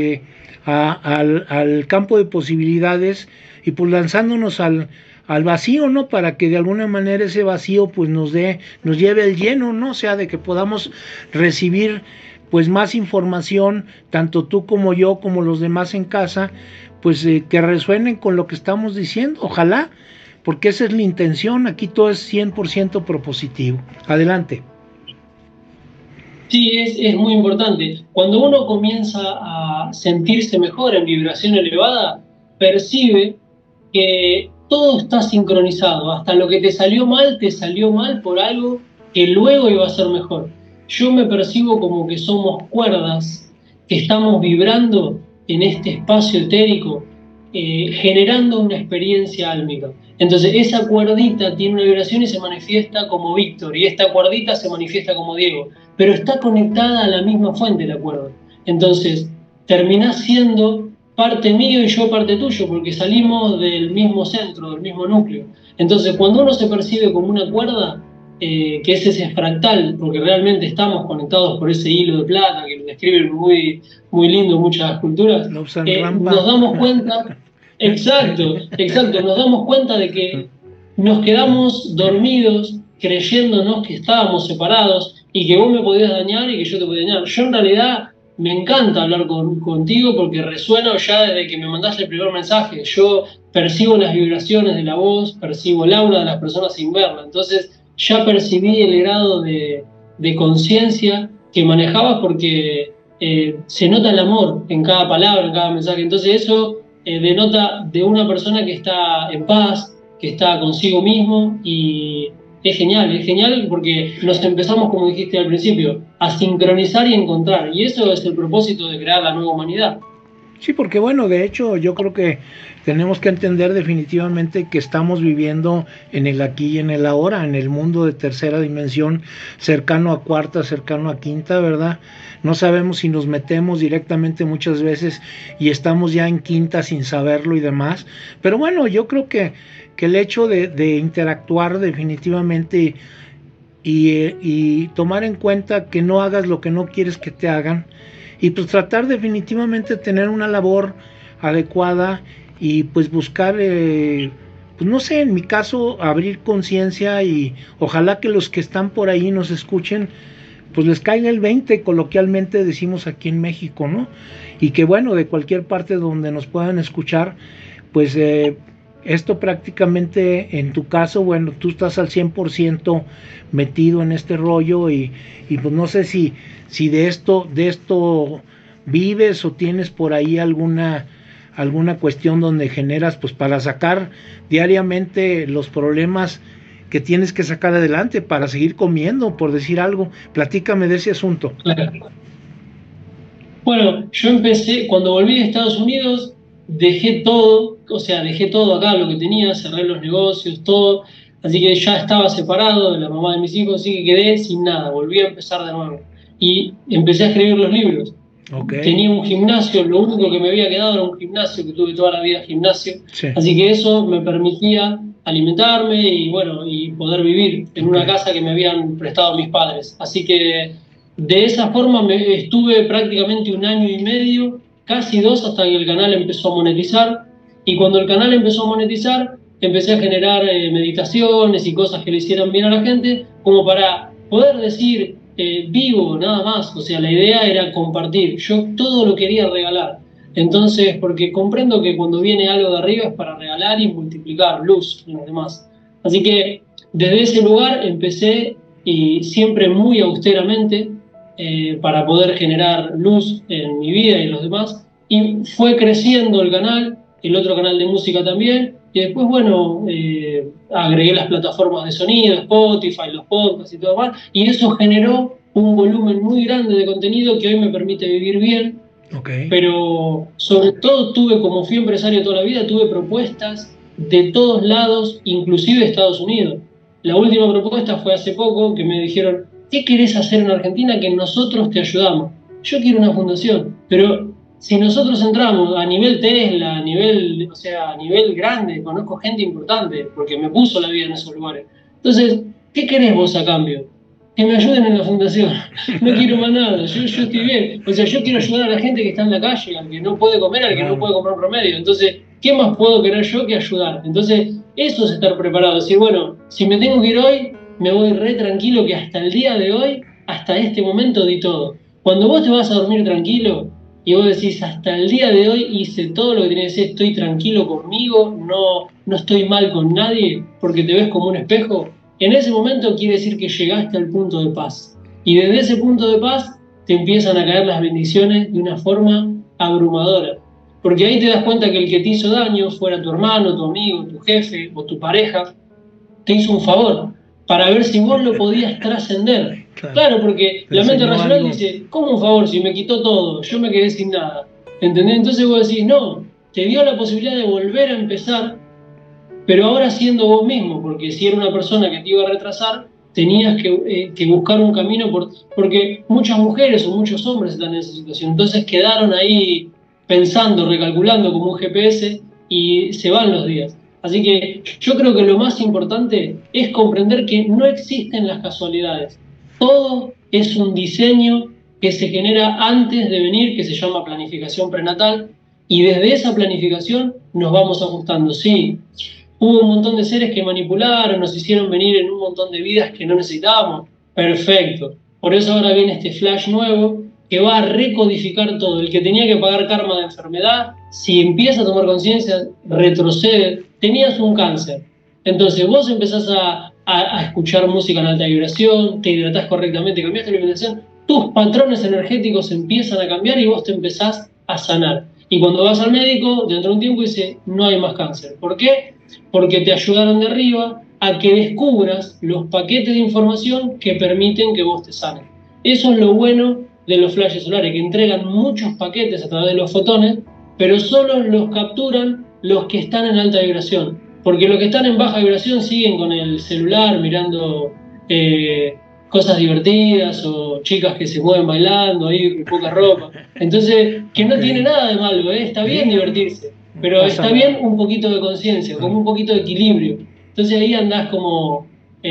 al campo de posibilidades, y pues lanzándonos al vacío, ¿no? Para que de alguna manera ese vacío pues nos lleve al lleno, ¿no? O sea, de que podamos recibir pues más información, tanto tú como yo, como los demás en casa, pues que resuenen con lo que estamos diciendo, ojalá, porque esa es la intención, aquí todo es 100% propositivo. Adelante. Sí, es muy importante. Cuando uno comienza a sentirse mejor en vibración elevada, percibe que todo está sincronizado. Hasta lo que te salió mal por algo que luego iba a ser mejor. Yo me percibo como que somos cuerdas que estamos vibrando en este espacio etérico, generando una experiencia álmica. Entonces esa cuerdita tiene una vibración y se manifiesta como Víctor, y esta cuerdita se manifiesta como Diego, pero está conectada a la misma fuente la cuerda. Entonces terminás siendo parte mío y yo parte tuyo, porque salimos del mismo centro, del mismo núcleo. Entonces cuando uno se percibe como una cuerda, que es ese fractal, porque realmente estamos conectados por ese hilo de plata que lo describen muy, muy lindo muchas culturas, nos damos cuenta, exacto, nos damos cuenta de que nos quedamos dormidos creyéndonos que estábamos separados y que vos me podías dañar y que yo te podía dañar. Yo en realidad me encanta hablar contigo porque resueno ya desde que me mandaste el primer mensaje. Yo percibo las vibraciones de la voz, percibo el aura de las personas sin verla. Entonces ya percibí el grado de conciencia que manejabas porque se nota el amor en cada palabra, en cada mensaje. Entonces eso denota de una persona que está en paz, que está consigo mismo, y es genial porque nos empezamos, como dijiste al principio, a sincronizar y encontrar, y eso es el propósito de crear la nueva humanidad. Sí, porque bueno, de hecho yo creo que tenemos que entender definitivamente que estamos viviendo en el aquí y en el ahora, en el mundo de tercera dimensión, cercano a cuarta, cercano a quinta, ¿verdad? No sabemos si nos metemos directamente muchas veces y estamos ya en quinta sin saberlo y demás, pero bueno, yo creo que el hecho de interactuar definitivamente y tomar en cuenta que no hagas lo que no quieres que te hagan, y pues tratar definitivamente de tener una labor adecuada y pues buscar, pues no sé, en mi caso abrir conciencia, y ojalá que los que están por ahí nos escuchen, pues les caiga el 20, coloquialmente decimos aquí en México, ¿no? Y que bueno, de cualquier parte donde nos puedan escuchar, pues esto prácticamente en tu caso, bueno, tú estás al 100% metido en este rollo y pues no sé si de esto vives o tienes por ahí alguna cuestión donde generas pues para sacar diariamente los problemas que tienes que sacar adelante para seguir comiendo, por decir algo. Platícame de ese asunto. Claro. Bueno, yo empecé, cuando volví de Estados Unidos, dejé todo acá, lo que tenía, cerré los negocios, todo, así que ya estaba separado de la mamá de mis hijos, así que quedé sin nada, volví a empezar de nuevo. Y empecé a escribir los libros. Okay. Tenía un gimnasio, lo único que me había quedado era un gimnasio, que tuve toda la vida gimnasio, sí. Así que eso me permitía alimentarme y bueno, y poder vivir en una casa que me habían prestado mis padres. Así que de esa forma estuve prácticamente 1 año y medio, casi 2, hasta que el canal empezó a monetizar. Y cuando el canal empezó a monetizar, empecé a generar meditaciones y cosas que le hicieran bien a la gente, como para poder decir, vivo, nada más. O sea, la idea era compartir. Yo todo lo quería regalar. Entonces, porque comprendo que cuando viene algo de arriba es para regalar y multiplicar luz en los demás. Así que desde ese lugar empecé, y siempre muy austeramente, para poder generar luz en mi vida y en los demás. Y fue creciendo el canal, el otro canal de música también. Y después, bueno, agregué las plataformas de sonido, Spotify, los podcasts y todo más. Y eso generó un volumen muy grande de contenido que hoy me permite vivir bien. Okay. Pero sobre todo como fui empresario toda la vida, tuve propuestas de todos lados, inclusive de Estados Unidos. La última propuesta fue hace poco, que me dijeron, ¿qué querés hacer en Argentina que nosotros te ayudamos? Yo quiero una fundación, pero si nosotros entramos a nivel Tesla, a nivel grande, conozco gente importante, porque me puso la vida en esos lugares. Entonces, ¿qué querés vos a cambio? Que me ayuden en la fundación. No quiero más nada, yo estoy bien. O sea, yo quiero ayudar a la gente que está en la calle, al que no puede comer, al que no puede comprar un promedio. Entonces, ¿qué más puedo querer yo que ayudar? Entonces, eso es estar preparado. Decir, bueno, si me tengo que ir hoy, me voy re tranquilo, que hasta el día de hoy, hasta este momento di todo. Cuando vos te vas a dormir tranquilo y vos decís, hasta el día de hoy hice todo lo que tenía que hacer, estoy tranquilo conmigo, no estoy mal con nadie, porque te ves como un espejo, en ese momento quiere decir que llegaste al punto de paz. Y desde ese punto de paz te empiezan a caer las bendiciones de una forma abrumadora. Porque ahí te das cuenta que el que te hizo daño, fuera tu hermano, tu amigo, tu jefe o tu pareja, te hizo un favor para ver si vos lo podías trascender. Claro, porque la mente racional dice, ¿cómo un favor si me quitó todo? Yo me quedé sin nada. ¿Entendés? Entonces vos decís, no, te dio la posibilidad de volver a empezar, pero ahora siendo vos mismo, porque si era una persona que te iba a retrasar, tenías que buscar un camino, porque muchas mujeres o muchos hombres están en esa situación. Entonces quedaron ahí pensando, recalculando como un GPS y se van los días. Así que yo creo que lo más importante es comprender que no existen las casualidades. Todo es un diseño que se genera antes de venir, que se llama planificación prenatal, y desde esa planificación nos vamos ajustando. Sí, hubo un montón de seres que manipularon, nos hicieron venir en un montón de vidas que no necesitábamos. Perfecto. Por eso ahora viene este flash nuevo que va a recodificar todo. El que tenía que pagar karma de enfermedad, si empieza a tomar conciencia, retrocede. Tenías un cáncer. Entonces vos empezás a escuchar música en alta vibración, te hidratás correctamente, cambiaste la alimentación, tus patrones energéticos empiezan a cambiar y vos te empezás a sanar. Y cuando vas al médico, dentro de un tiempo dice, no hay más cáncer. ¿Por qué? Porque te ayudaron de arriba a que descubras los paquetes de información que permiten que vos te sanes. Eso es lo bueno de los flashes solares, que entregan muchos paquetes a través de los fotones, pero solo los capturan los que están en alta vibración. Porque los que están en baja vibración siguen con el celular mirando cosas divertidas o chicas que se mueven bailando ahí con poca ropa. Entonces, que no tiene nada de malo, está bien divertirse, pero está bien un poquito de conciencia, como un poquito de equilibrio. Entonces ahí andás como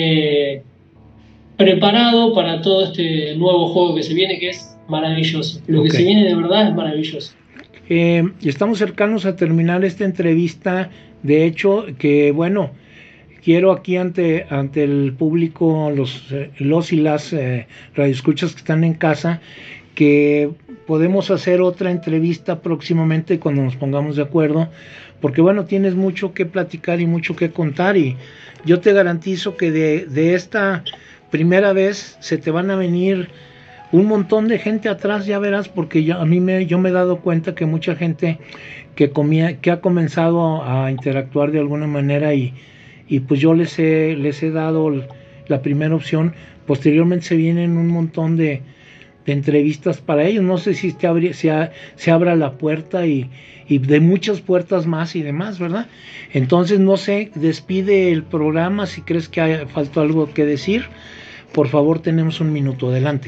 preparado para todo este nuevo juego que se viene, que es maravilloso. Lo que se viene de verdad es maravilloso. Estamos cercanos a terminar esta entrevista. De hecho, que bueno, quiero aquí ante el público, los y las radioescuchas que están en casa, que podemos hacer otra entrevista próximamente cuando nos pongamos de acuerdo, porque bueno, tienes mucho que platicar y mucho que contar, y yo te garantizo que de esta primera vez se te van a venir un montón de gente atrás, ya verás, porque yo me he dado cuenta que mucha gente que ha comenzado a interactuar de alguna manera y pues yo les he dado la primera opción. Posteriormente se vienen un montón de entrevistas para ellos. No sé si se abra la puerta y de muchas puertas más y demás, ¿verdad? Entonces, no sé, despide el programa si crees que faltó algo que decir. Por favor, tenemos un minuto, adelante.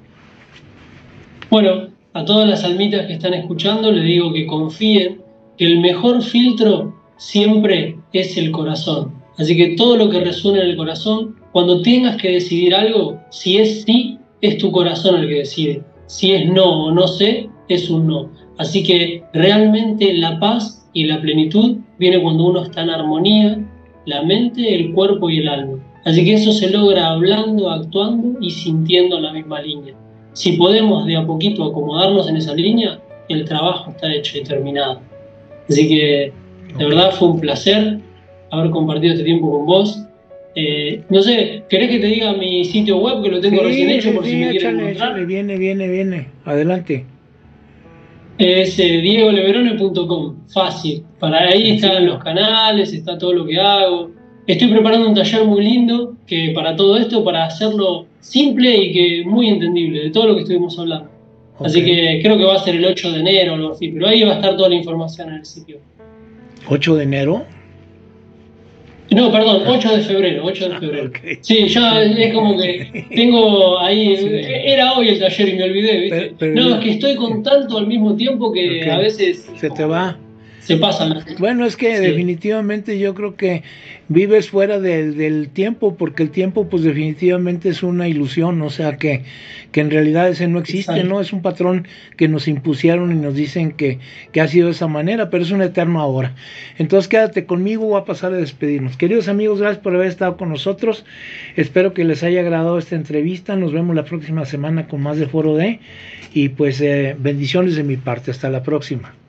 Bueno, a todas las almitas que están escuchando les digo que confíen que el mejor filtro siempre es el corazón. Así que todo lo que resuena en el corazón, cuando tengas que decidir algo, si es sí, es tu corazón el que decide. Si es no o no sé, es un no. Así que realmente la paz y la plenitud viene cuando uno está en armonía, la mente, el cuerpo y el alma. Así que eso se logra hablando, actuando y sintiendo en la misma línea. Si podemos de a poquito acomodarnos en esa línea, el trabajo está hecho y terminado. Así que de verdad fue un placer haber compartido este tiempo con vos. No sé, ¿querés que te diga mi sitio web que lo tengo recién hecho por si me quieren encontrar? Échale, viene, adelante. Es diegoleverone.com, fácil. Para ahí están los canales, está todo lo que hago. Estoy preparando un taller muy lindo que para todo esto, para hacerlo simple y que muy entendible, de todo lo que estuvimos hablando. Así que creo que va a ser el 8 de enero o algo así, pero ahí va a estar toda la información en el sitio. ¿8 de enero? No, perdón, 8 de febrero, 8 de febrero. Sí, ya es como que tengo ahí, era hoy el taller y me olvidé, ¿viste? No, es que estoy con tanto al mismo tiempo que a veces se te va. Se pasan. Bueno, es que definitivamente yo creo que vives fuera del tiempo, porque el tiempo pues definitivamente es una ilusión, o sea que en realidad ese no existe. Exacto. ¿No? Es un patrón que nos impusieron y nos dicen que ha sido de esa manera, pero es un eterno ahora. Entonces quédate conmigo, voy a pasar a despedirnos. Queridos amigos, gracias por haber estado con nosotros, espero que les haya agradado esta entrevista, nos vemos la próxima semana con más de Foro D y pues bendiciones de mi parte, hasta la próxima.